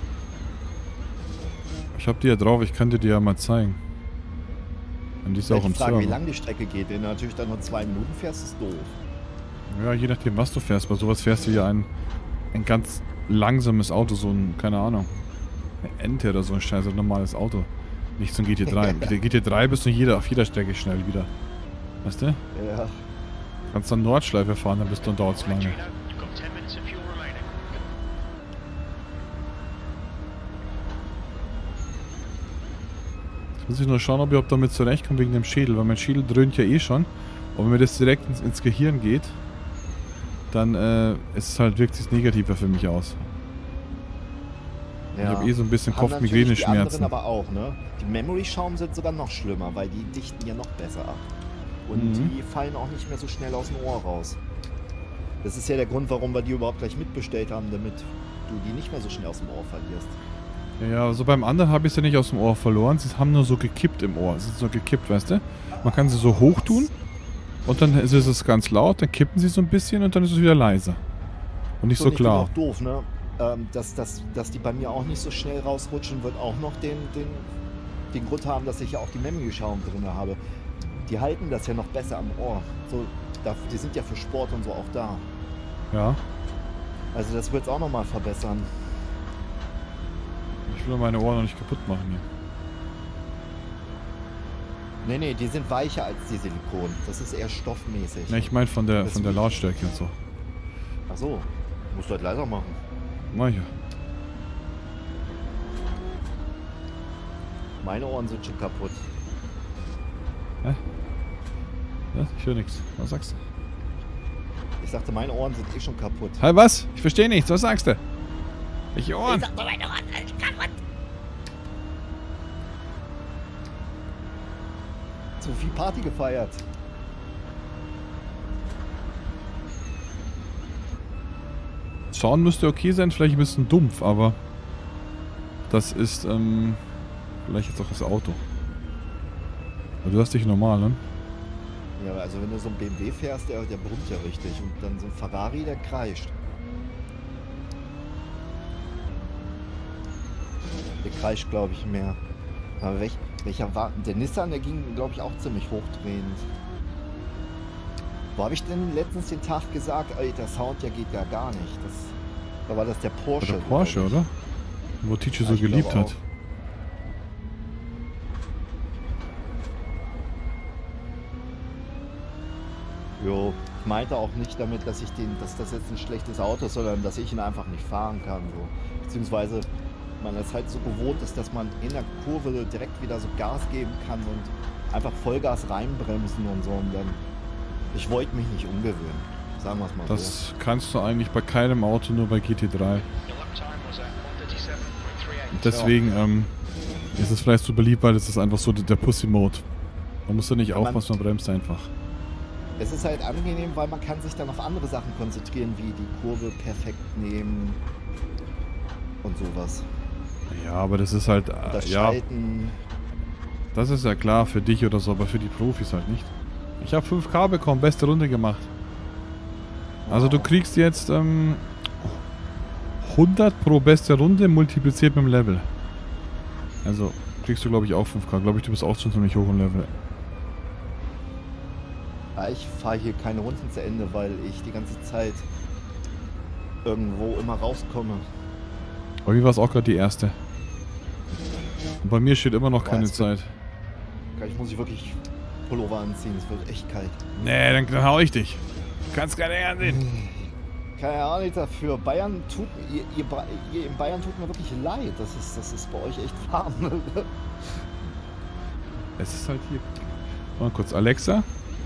Ich habe die ja drauf, ich kann dir die ja mal zeigen. Und die ist auch im Server. Wie lang die Strecke geht, wenn du natürlich dann nur 2 Minuten fährst, ist doof. Ja, je nachdem, was du fährst. Bei sowas fährst du ja ein ganz langsames Auto, so ein, keine Ahnung, eine Ente oder so ein Scheiß, ein normales Auto. Nicht so ein GT3. GT3 bist du auf jeder Strecke schnell wieder. Weißt du? Ja. Kannst dann Nordschleife fahren, dann bist du und dauert es lange. Jetzt muss ich nur schauen, ob ich damit zurechtkomme wegen dem Schädel, weil mein Schädel dröhnt ja eh schon. Und wenn mir das direkt ins Gehirn geht, dann ist es halt, wirkt es negativer für mich aus. Ja. Ich habe eh so ein bisschen Kopf-Migräne-Schmerzen. Aber auch, ne? Die Memory-Schaum sind sogar noch schlimmer, weil die dichten ja noch besser ab. Und die fallen auch nicht mehr so schnell aus dem Ohr raus. Das ist ja der Grund, warum wir die überhaupt gleich mitbestellt haben, damit du die nicht mehr so schnell aus dem Ohr verlierst. Ja, also beim anderen habe ich sie nicht aus dem Ohr verloren. Sie haben nur so gekippt im Ohr. Sie sind so gekippt, weißt du? Man kann sie so hoch tun und dann ist es ganz laut, dann kippen sie so ein bisschen und dann ist es wieder leiser. Und nicht so klar. Ich finde auch doof, ne? Dass die bei mir auch nicht so schnell rausrutschen, wird auch noch den Grund haben, dass ich ja auch die Memory-Schaum drin habe. Die halten das ja noch besser am Ohr. So, die sind ja für Sport und so auch da. Ja. Also das wird es auch nochmal verbessern. Ich will meine Ohren noch nicht kaputt machen hier. Nee, die sind weicher als die Silikon. Das ist eher stoffmäßig. Ne, ich meine von der Lautstärke und so. Ach so, musst du halt leiser machen. Mach ich ja. Meine Ohren sind schon kaputt. Hä? Was? Ich höre nichts. Was sagst du? Ich sagte, meine Ohren sind eh schon kaputt. Hey, was? Ich verstehe nichts. Was sagst du? Welche Ohren? Ich sagte, meine Ohren sind kaputt. Zu viel Party gefeiert. Sound müsste okay sein, vielleicht ein bisschen dumpf, aber das ist vielleicht jetzt auch das Auto. Aber du hast dich normal, ne? Ja, also wenn du so einen BMW fährst, der brummt ja richtig. Und dann so ein Ferrari, der kreischt. Der kreischt, glaube ich, mehr. Aber welcher war... Der Nissan, der ging, glaube ich, auch ziemlich hochdrehend. Wo habe ich denn letztens den Tag gesagt, ey, der Sound, der geht ja gar nicht. Da war das der Porsche. Der Porsche, oder? Wo Tietje so geliebt hat. Jo, ich meinte auch nicht damit, dass das jetzt ein schlechtes Auto ist, sondern dass ich ihn einfach nicht fahren kann. So. Beziehungsweise man ist halt so gewohnt ist, dass man in der Kurve direkt wieder so Gas geben kann und einfach Vollgas reinbremsen und so. Und dann, ich wollte mich nicht umgewöhnen, sagen wir es mal so. Das kannst du eigentlich bei keinem Auto, nur bei GT3. Und deswegen ist es vielleicht so beliebt, weil es ist einfach so der Pussy-Mode. Man muss da nicht aufpassen, man bremst einfach. Es ist halt angenehm, weil man kann sich dann auf andere Sachen konzentrieren, wie die Kurve perfekt nehmen und sowas. Ja, aber das ist halt, das ja, Schalten. Das ist ja klar für dich oder so, aber für die Profis halt nicht. Ich habe 5K bekommen, beste Runde gemacht. Also du kriegst jetzt 100 pro beste Runde multipliziert mit dem Level. Also kriegst du, glaube ich, auch 5K. Glaube ich, du bist auch schon ziemlich hoch im Level. Ja, ich fahre hier keine Runden zu Ende, weil ich die ganze Zeit irgendwo immer rauskomme. Aber wie war es auch gerade die erste? Und bei mir steht immer noch keine Zeit. Muss ich wirklich Pullover anziehen, es wird echt kalt. Nee, dann hau ich dich. Du kannst gar nicht ansehen. Keine Ahnung dafür. Bayern tut, ihr in Bayern tut mir wirklich leid. Das ist bei euch echt warm. Es ist halt hier. Mal kurz, Alexa.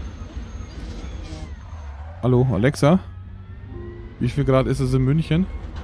Hallo, Alexa. Wie viel Grad ist es in München?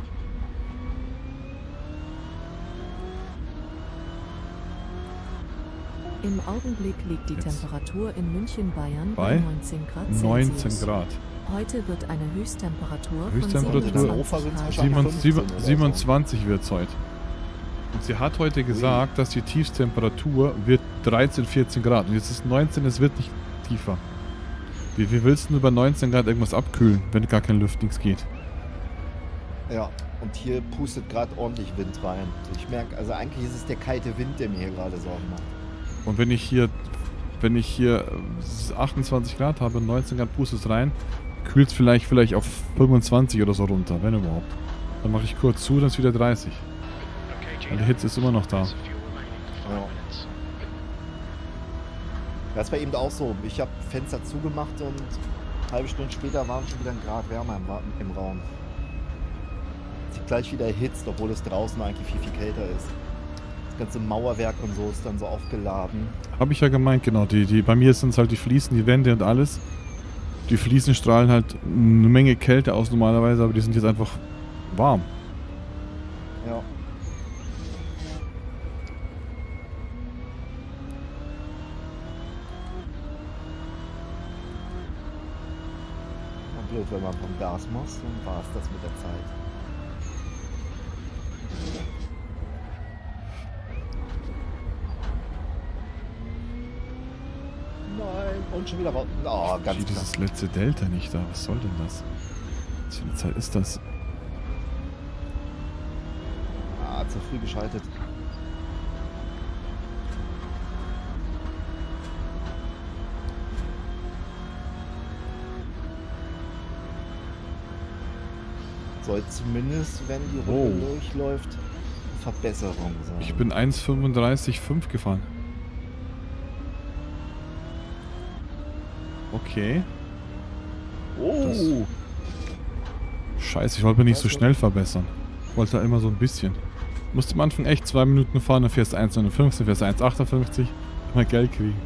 Im Augenblick liegt die Jetzt. Temperatur in München, Bayern Bei 19 Grad 19 Celsius. Grad. Heute wird eine Höchsttemperatur Höchsttemperatur von Hannover sind 27 wahrscheinlich Grad. 27 wird es heute. Und sie hat heute gesagt, dass die Tiefstemperatur wird 13, 14 Grad. Und jetzt ist 19, es wird nicht tiefer. Wie willst du über 19 Grad irgendwas abkühlen, wenn gar kein Lüftnix geht? Ja, und hier pustet gerade ordentlich Wind rein. Ich merke, also eigentlich ist es der kalte Wind, der mir hier gerade Sorgen macht. Und wenn ich hier 28 Grad habe und 19 Grad pustet rein, kühlt es vielleicht auf 25 oder so runter, wenn überhaupt. Dann mache ich kurz zu, dann ist wieder 30. Und die Hitze ist immer noch da. Ja. Das war eben auch so. Ich habe Fenster zugemacht und eine halbe Stunde später waren schon wieder ein Grad wärmer im Raum. Sieht gleich wieder erhitzt, obwohl es draußen eigentlich viel, viel kälter ist. Das ganze Mauerwerk und so ist dann so aufgeladen. Habe ich ja gemeint, genau. Bei mir sind es halt die Fliesen, die Wände und alles. Die Fliesen strahlen halt eine Menge Kälte aus normalerweise, aber die sind jetzt einfach warm. Ja. Und blöd, wenn man vom Gas muss, dann war es das mit der Zeit. Nein, und schon wieder raus. Oh, ganz klar. Dieses letzte Delta nicht da. Was soll denn das? Was für eine Zeit ist das? Ah, zu früh geschaltet. Soll zumindest, wenn die Runde durchläuft, eine Verbesserung sein. Ich bin 1,35,5 gefahren. Okay. Oh! Scheiße, ich wollte mich nicht so schnell verbessern. Ich wollte da immer so ein bisschen. Musste am Anfang echt 2 Minuten fahren, dann fährst du 1,59, fährst 1,58. Mal Geld kriegen.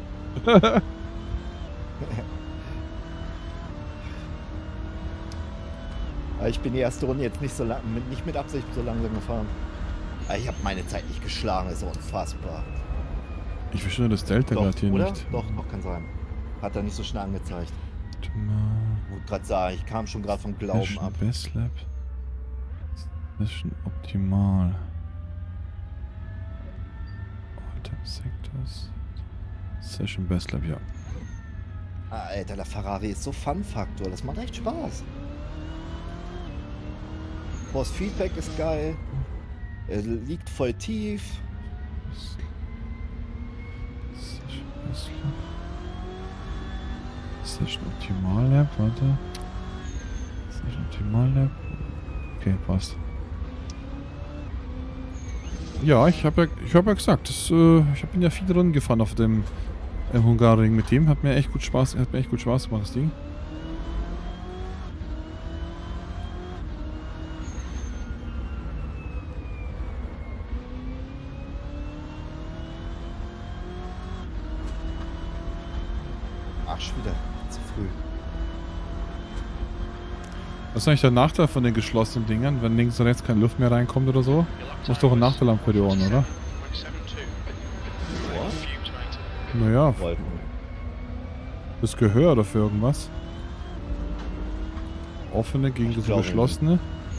Aber ich bin die erste Runde jetzt nicht so lang, nicht mit Absicht so langsam gefahren. Aber ich habe meine Zeit nicht geschlagen, ist unfassbar. Ich verstehe das Delta Doch, gerade hier oder? nicht. Doch, kann sein. Hat er nicht so schnell angezeigt. Ich wollte gerade sagen, ich kam schon gerade vom Glauben ab. Best Lab. Session optimal. All-Time Sectors. Session Best Lab, ja. Alter, der Ferrari ist so Fun-Faktor, das macht echt Spaß. Force Feedback ist geil. Er liegt voll tief. Session Best Lab. Session Optimal Lab, warte. Session Optimal Lab. Okay, passt. Ja, ich hab ja gesagt, ich bin ja viele Runden gefahren auf dem Hungaroring mit dem. Hat mir echt gut Spaß gemacht, das Ding. Ach, schon wieder zu früh. Was ist eigentlich der Nachteil von den geschlossenen Dingern, wenn links und rechts keine Luft mehr reinkommt oder so? Muss doch ein Nachteil haben für die Ohren, oder? Naja, Wolken. fürs Gehör oder für irgendwas? Offene gegen das glaube geschlossene?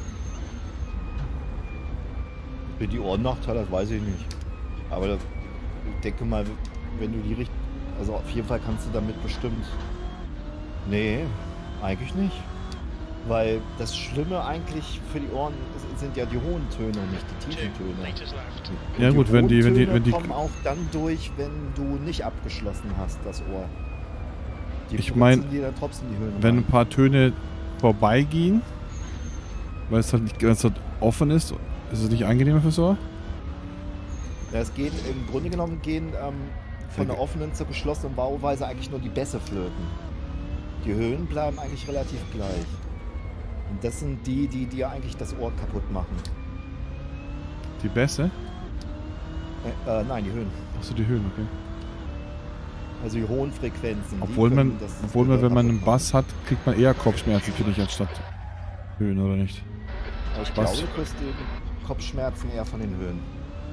Für die Ohrennachteile, das weiß ich nicht. Aber ich denke mal, wenn du die richtig... Also auf jeden Fall kannst du damit bestimmt... Nee, eigentlich nicht. Weil das Schlimme eigentlich für die Ohren sind ja die hohen Töne und nicht die tiefen Töne. Ja Und gut, wenn die kommen auch dann durch, wenn du nicht abgeschlossen hast, das Ohr. Die Ich mein, putzen dir dann trotzdem die Höhen wenn ein rein. paar Töne vorbeigehen, weil es halt nicht ganz offen ist, ist es nicht angenehmer fürs Ohr? Ja, es geht, im Grunde genommen gehen von der offenen zur geschlossenen Bauweise eigentlich nur die Bässe flöten. Die Höhen bleiben eigentlich relativ gleich. Und das sind die dir eigentlich das Ohr kaputt machen. Die Bässe? Nein, die Höhen. Achso, die Höhen, okay. Also die hohen Frequenzen. die Obwohl können man, das wenn Gehör man einen kaputt Bass hat, kriegt man eher Kopfschmerzen, finde ich, anstatt Höhen, oder nicht? machen. Ich Bass. glaube, du kriegst die Kopfschmerzen eher von den Höhen.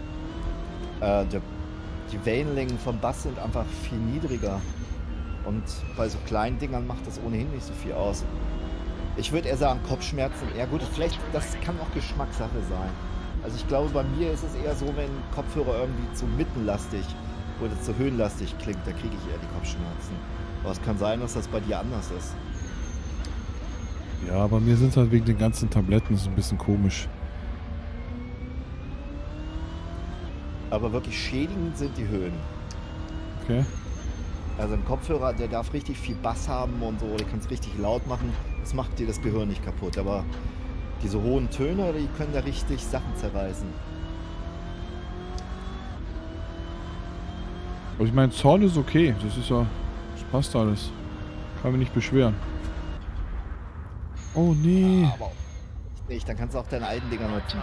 Die Wellenlängen vom Bass sind einfach viel niedriger. Und bei so kleinen Dingern macht das ohnehin nicht so viel aus. Ich würde eher sagen, Kopfschmerzen. Ja gut, vielleicht, das kann auch Geschmackssache sein. Also ich glaube, bei mir ist es eher so, wenn Kopfhörer irgendwie zu mittenlastig oder zu höhenlastig klingt, da kriege ich eher die Kopfschmerzen. Aber es kann sein, dass das bei dir anders ist. Ja, aber mir sind es halt wegen den ganzen Tabletten so ein bisschen komisch. Aber wirklich schädigend sind die Höhen. Okay. Also ein Kopfhörer, der darf richtig viel Bass haben und so, der kann es richtig laut machen. Das macht dir das Gehör nicht kaputt. Aber diese hohen Töne, die können da richtig Sachen zerreißen. Aber ich meine, Sound ist okay. Das ist ja. Das passt alles. Kann mich nicht beschweren. Oh nee. Ja, aber auch nicht. Dann kannst du auch deine alten Dinger nutzen.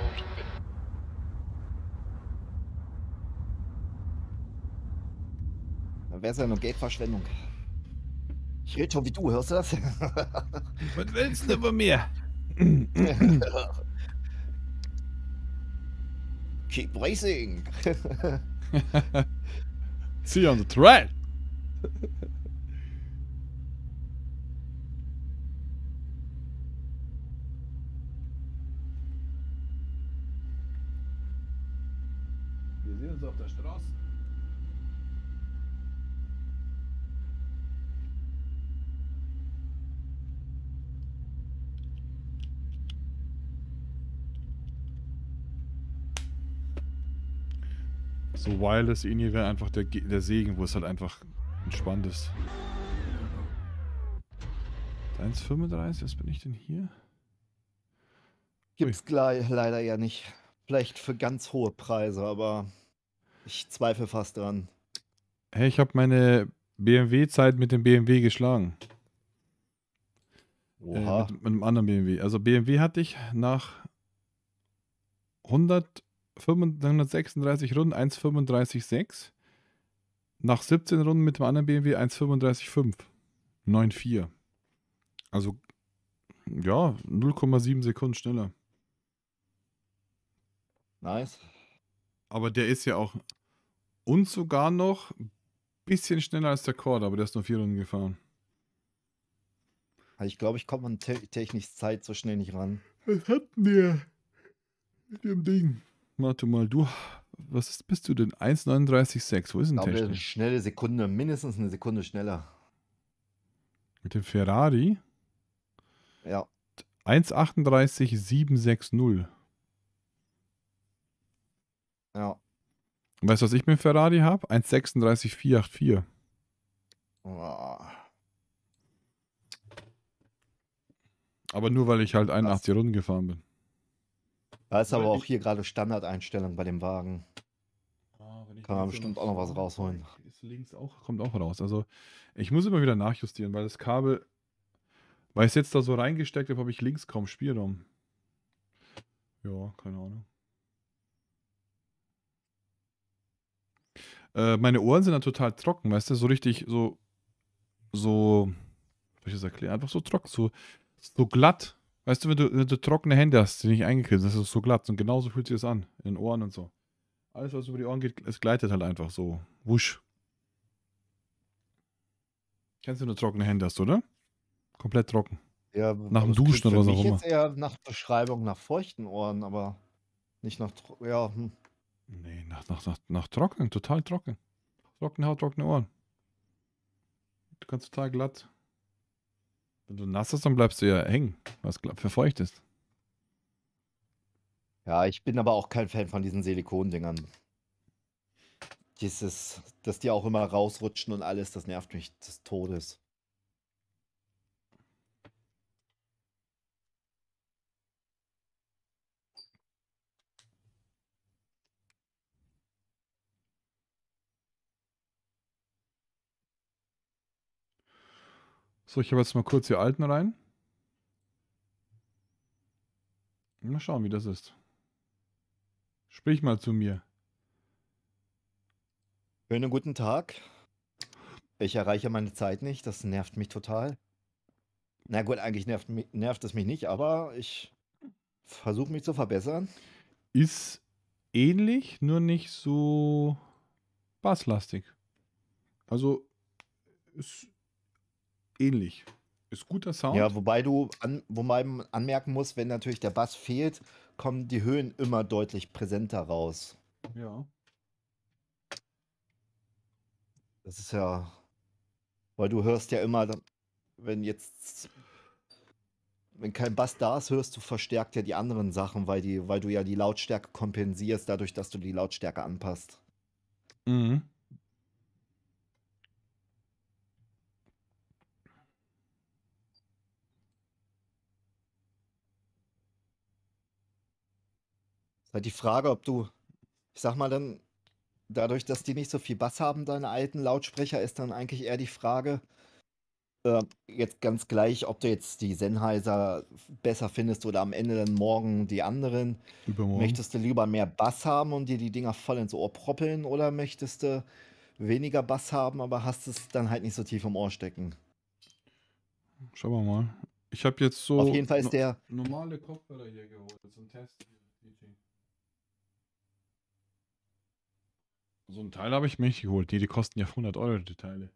Dann wäre es ja nur Geldverschwendung. Ich rede schon wie du, hörst du das? Was willst du von mir? Keep racing! See you on the trail. Wir sehen uns auf der Straße. So Wireless In-Ear wäre einfach der Segen, wo es halt einfach entspannt ist. 1,35, was bin ich denn hier? Gibt's leider ja nicht. Vielleicht für ganz hohe Preise, aber ich zweifle fast dran. Hey, ich habe meine BMW-Zeit mit dem BMW geschlagen. Oha. Mit einem anderen BMW. Also BMW hatte ich nach 136 Runden 1,35,6. Nach 17 Runden mit dem anderen BMW 1,35,5. 9,4. Also, ja, 0,7 Sekunden schneller. Nice. Aber der ist ja auch und sogar noch ein bisschen schneller als der Cord, aber der ist nur 4 Runden gefahren. Also ich glaube, ich komme an technisch Zeit so schnell nicht ran. Was hat denn der mit dem Ding? Warte mal, bist du denn? 1,39,6. Wo ist Ich denn glaube, eine technisch? schnelle Sekunde, mindestens eine Sekunde schneller. Mit dem Ferrari? Ja. 1,38,760. Ja. Und weißt du, was ich mit dem Ferrari habe? 1,36,484. Boah. Aber nur, weil ich halt 81 Runden gefahren bin. Da ist aber auch hier gerade Standardeinstellung bei dem Wagen. Kann man bestimmt auch noch was rausholen. Ist links auch, kommt auch raus. Also ich muss immer wieder nachjustieren, weil das Kabel, weil ich es jetzt da so reingesteckt habe, habe ich links kaum Spielraum. Ja, keine Ahnung. Meine Ohren sind dann total trocken, weißt du, so richtig, so, soll ich das erklären? Einfach so trocken, so glatt. Weißt du, wenn du trockene Hände hast, die nicht eingekriegt sind, das ist so glatt. Und genauso fühlt sich das an, in den Ohren und so. Alles, was über die Ohren geht, es gleitet halt einfach so. Wusch. Kennst du, wenn du trockene Hände hast, oder? Komplett trocken. Ja, Nach dem aber es klingt Duschen oder für was auch mich immer. jetzt eher nach Beschreibung nach feuchten Ohren, aber nicht nach, ja, Nee, nach trocken, total trocken. Trockene Haut, trockene Ohren. Du kannst total glatt. Wenn du nass hast, dann bleibst du ja hängen, was verfeucht ist. Ja, ich bin aber auch kein Fan von diesen Silikondingern. Dass die auch immer rausrutschen und alles, das nervt mich des Todes. So, ich habe jetzt mal kurz die alten rein. Mal schauen, wie das ist. Sprich mal zu mir. Schönen guten Tag. Ich erreiche meine Zeit nicht, das nervt mich total. Na gut, eigentlich nervt es mich nicht, aber ich versuche mich zu verbessern. Ist ähnlich, nur nicht so basslastig. Also ist ähnlich. Ist guter Sound. Ja, wobei man anmerken muss, wenn natürlich der Bass fehlt, kommen die Höhen immer deutlich präsenter raus. Ja. Das ist ja, weil du hörst ja immer, wenn kein Bass da ist, hörst du verstärkt ja die anderen Sachen, weil du ja die Lautstärke kompensierst, dadurch, dass du die Lautstärke anpasst. Mhm. Ist halt die Frage, ob du, ich sag mal dann, dadurch, dass die nicht so viel Bass haben, deine alten Lautsprecher, ist dann eigentlich eher die Frage, jetzt ganz gleich, ob du jetzt die Sennheiser besser findest oder am Ende dann morgen die anderen. Übermorgen. Möchtest du lieber mehr Bass haben und dir die Dinger voll ins Ohr proppeln oder möchtest du weniger Bass haben, aber hast es dann halt nicht so tief im Ohr stecken? Schauen wir mal. Ich habe jetzt so Auf jeden Fall ist der, normale Kopfhörer hier geholt. So ein Test. So ein Teil habe ich mir nicht geholt. Die kosten ja 100 Euro, die Teile.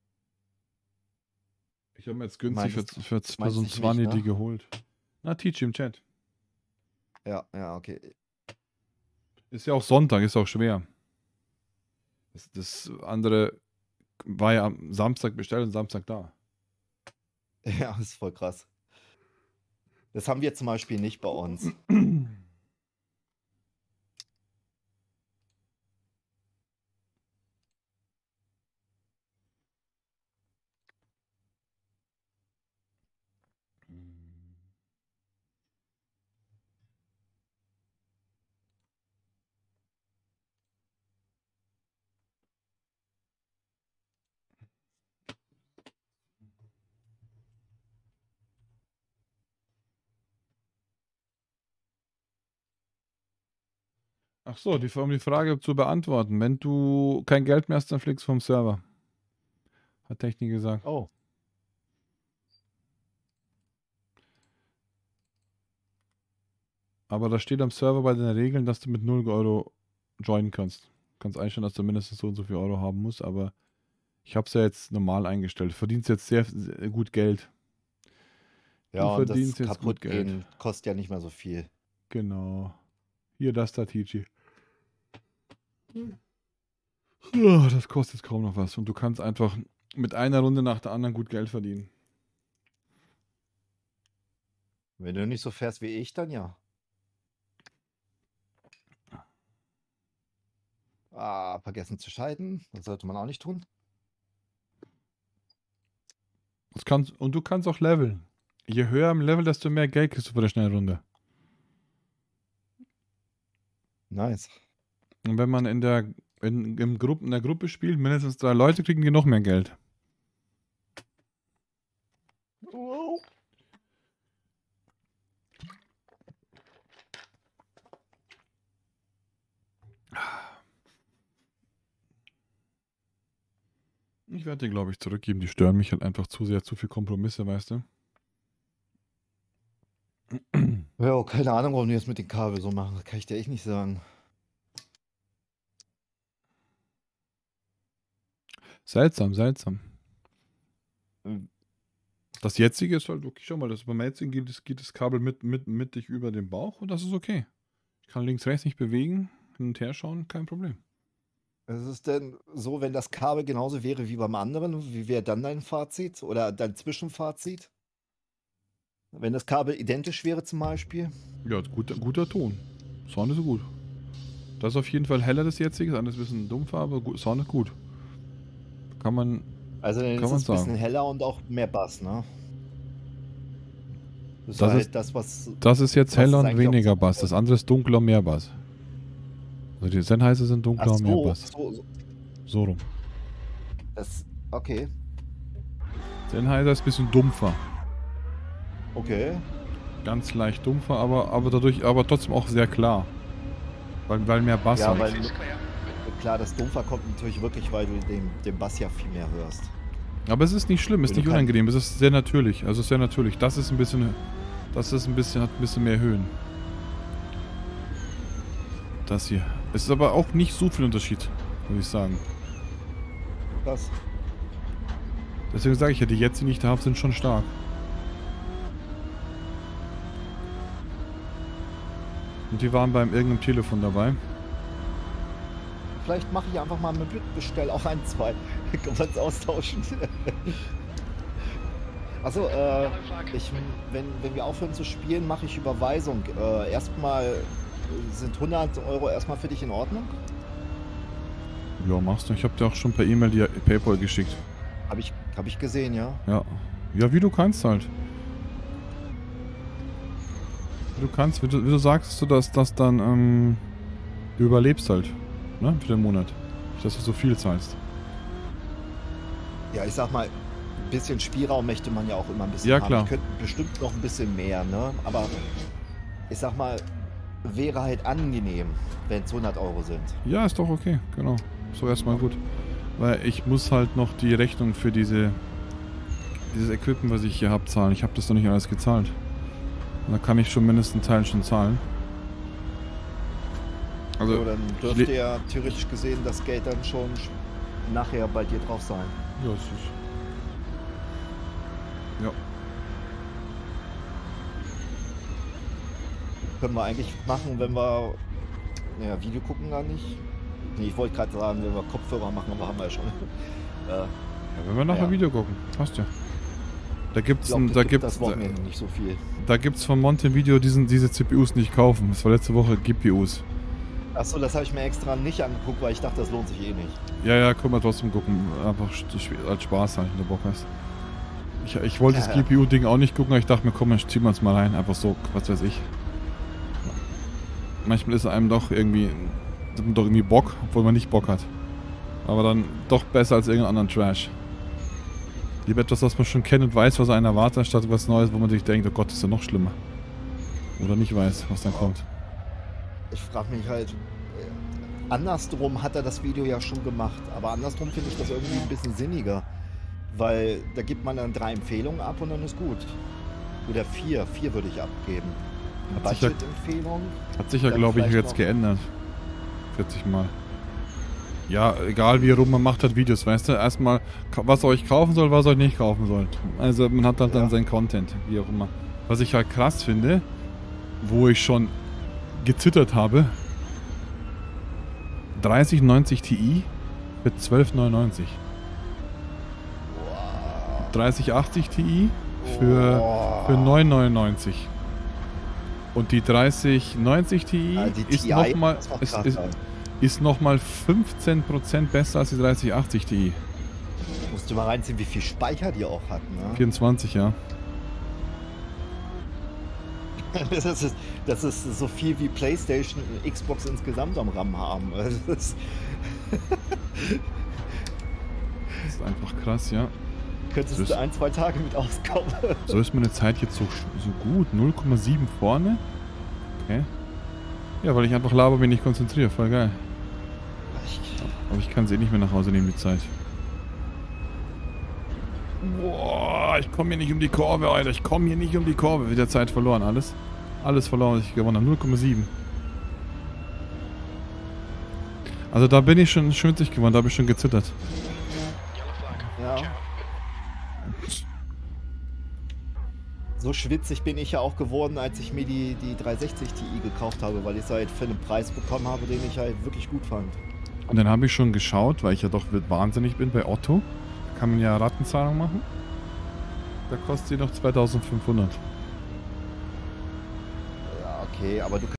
Ich habe mir jetzt günstig für so ein nicht 20 mich, ne? die geholt. Na, Teach im Chat. ja, okay. Ist ja auch Sonntag, ist auch schwer. Das andere war ja am Samstag bestellt und Samstag da. Ja, ist voll krass. Das haben wir zum Beispiel nicht bei uns. Ach so, um die Frage zu beantworten. Wenn du kein Geld mehr hast, dann fliegst du vom Server. Hat Technik gesagt. Oh, Aber da steht am Server bei den Regeln, dass du mit 0 Euro joinen kannst. Du kannst einstellen, dass du mindestens so und so viel Euro haben musst, aber ich habe es ja jetzt normal eingestellt. Du verdienst jetzt sehr, sehr gut Geld. ja, Du und das verdienst jetzt gut Kaputtgehen kostet ja nicht mehr so viel. Genau. Hier, das da, TG. Oh, das kostet kaum noch was. Und du kannst einfach mit einer Runde nach der anderen gut Geld verdienen. Wenn du nicht so fährst wie ich, dann ja. Ah, vergessen zu schalten. Das sollte man auch nicht tun. Und du kannst auch leveln. Je höher im Level, desto mehr Geld kriegst du für eine schnelle Runde. Nice. Und wenn man in der Gruppe spielt, mindestens 3 Leute, kriegen die noch mehr Geld. Wow. Ich werde die, glaube ich, zurückgeben. Die stören mich halt einfach zu sehr, zu viel Kompromisse, weißt du? Ja, keine Ahnung, warum die das mit den Kabel so machen. Das kann ich dir echt nicht sagen. Seltsam, seltsam. Ähm, Das jetzige ist halt okay. Schau mal, beim jetzigen geht das Kabel mittig über den Bauch und das ist okay. Ich kann links, rechts nicht bewegen, hin und her schauen, kein Problem. Ist es denn so, wenn das Kabel genauso wäre wie beim anderen, wie wäre dann dein Fazit oder dein Zwischenfazit? Wenn das Kabel identisch wäre zum Beispiel? Ja, guter Ton. Sound ist gut. Das ist auf jeden Fall heller, das jetzige, das andere ist ein bisschen dumpfer, aber Sound ist gut. Kann man Also dann Kann ist man es ein bisschen sagen. heller und auch mehr Bass, ne? Das ist Das halt ist- das, was. Das ist jetzt Was heller ist und eigentlich auch weniger so- Bass. Das andere ist dunkler und mehr Bass. Also die Sennheiser sind dunkler Ach und mehr so, Bass. So rum. okay. Sennheiser ist ein bisschen dumpfer. Okay. Ganz leicht dumpfer, aber dadurch aber trotzdem auch sehr klar. Weil mehr Bass Ja, hat. weil klar, das Dumpfer kommt natürlich wirklich, weil du den Bass ja viel mehr hörst. Aber es ist nicht schlimm, es ist Du nicht kannst- unangenehm, es ist sehr natürlich. Also sehr natürlich. Das ist ein bisschen, hat ein bisschen mehr Höhen. Das hier. Es ist aber auch nicht so viel Unterschied, würde ich sagen. Krass. Deswegen sage ich ja, die jetzt, die ich da habe, sind schon stark. Und die waren beim irgendeinem Telefon dabei. Vielleicht mache ich einfach mal mit Bestell auch 1, 2. Können wir uns austauschen. Achso, wenn wir aufhören zu spielen, mache ich Überweisung. Erstmal sind 100 € erstmal für dich in Ordnung? Ja, machst du. Ich habe dir auch schon per E-Mail die PayPal geschickt. Hab ich gesehen, ja. Ja. Ja, wie du kannst halt. Wie du kannst, wie du sagst, du, dass das dann, du überlebst halt, ne, für den Monat. Nicht, dass du so viel zahlst. Ja, ich sag mal, ein bisschen Spielraum möchte man ja auch immer ein bisschen Ja, haben. klar. Ich könnte bestimmt noch ein bisschen mehr, ne? Aber ich sag mal, wäre halt angenehm, wenn es 100 € sind. Ja, ist doch okay, genau. So erstmal gut. Weil ich muss halt noch die Rechnung für dieses Equipment, was ich hier habe, zahlen. Ich habe das noch nicht alles gezahlt. Und da kann ich schon mindestens einen Teil schon zahlen. Also, So, dann dürfte ja theoretisch gesehen das Geld dann schon nachher bei dir drauf sein. ja, es ist. Ja. Können wir eigentlich machen, wenn wir ja, Video gucken da nicht. Nee, ich wollte gerade sagen, wenn wir Kopfhörer machen, aber haben wir ja schon. Ja, wenn wir nachher Ja. Video gucken, passt ja. Da gibt's Ich glaub, das Wochenende nicht so viel. da gibt's von Montevideo diese CPUs nicht kaufen. Das war letzte Woche GPUs. Achso, das habe ich mir extra nicht angeguckt, weil ich dachte, das lohnt sich eh nicht. Ja, können wir trotzdem gucken. Einfach als Spaß halt, wenn du Bock hast. Ich wollte das Ja. GPU-Ding auch nicht gucken, aber ich dachte mir, komm, dann ziehen wir uns mal rein. Einfach so, was weiß ich. Manchmal ist einem doch irgendwie Bock, obwohl man nicht Bock hat. Aber dann doch besser als irgendeinen anderen Trash. Lieber etwas, was man schon kennt und weiß, was einen erwartet, statt was Neues, wo man sich denkt, oh Gott, das ist ja noch schlimmer. Oder nicht weiß, was dann kommt. Ich frage mich halt, andersrum hat er das Video ja schon gemacht, aber andersrum finde ich das irgendwie ein bisschen sinniger. Weil da gibt man dann 3 Empfehlungen ab und dann ist gut. Oder 4 würde ich abgeben. Hat sich ja- Budget-Empfehlung. Hat sich ja, Dann glaube ich, vielleicht jetzt noch- geändert. 40 Mal. Ja, egal wie rum man macht halt Videos, weißt du? Erstmal, was ihr euch kaufen soll, was ihr euch nicht kaufen sollt. Also man hat halt dann Ja. seinen Content, wie auch immer. Was ich halt krass finde, wo ich schon gezittert habe, 3090 Ti für 12,99. 3080 Ti für 9,99. Und die 3090 Ti Ah, die ist TI nochmal muss auch krass sein. ist noch mal 15% besser als die 3080 Ti. Musst du mal reinziehen, wie viel Speicher die auch hat, ne? 24, ja. Das ist so viel wie PlayStation und Xbox insgesamt am RAM haben. Also das Das ist einfach krass, ja. könntest Das- du 1, 2 Tage mit auskommen. So ist meine Zeit jetzt so gut. 0,7 vorne. Okay. Ja, weil ich einfach laber, mich nicht konzentriere. Voll geil. Aber ich kann sie eh nicht mehr nach Hause nehmen, die Zeit. Boah, ich komme hier nicht um die Kurve, Alter. Ich komme hier nicht um die Kurve. Wieder Zeit verloren, alles. Alles verloren, was ich gewonnen habe. 0,7. Also da bin ich schon schwitzig geworden, da habe ich schon gezittert. Ja. So schwitzig bin ich ja auch geworden, als ich mir die 360 Ti gekauft habe, weil ich es halt für einen Preis bekommen habe, den ich halt wirklich gut fand. Und dann habe ich schon geschaut, weil ich ja doch wahnsinnig bin bei Otto. Da kann man ja Ratenzahlung machen. Da kostet sie noch 2500. Ja, okay, aber du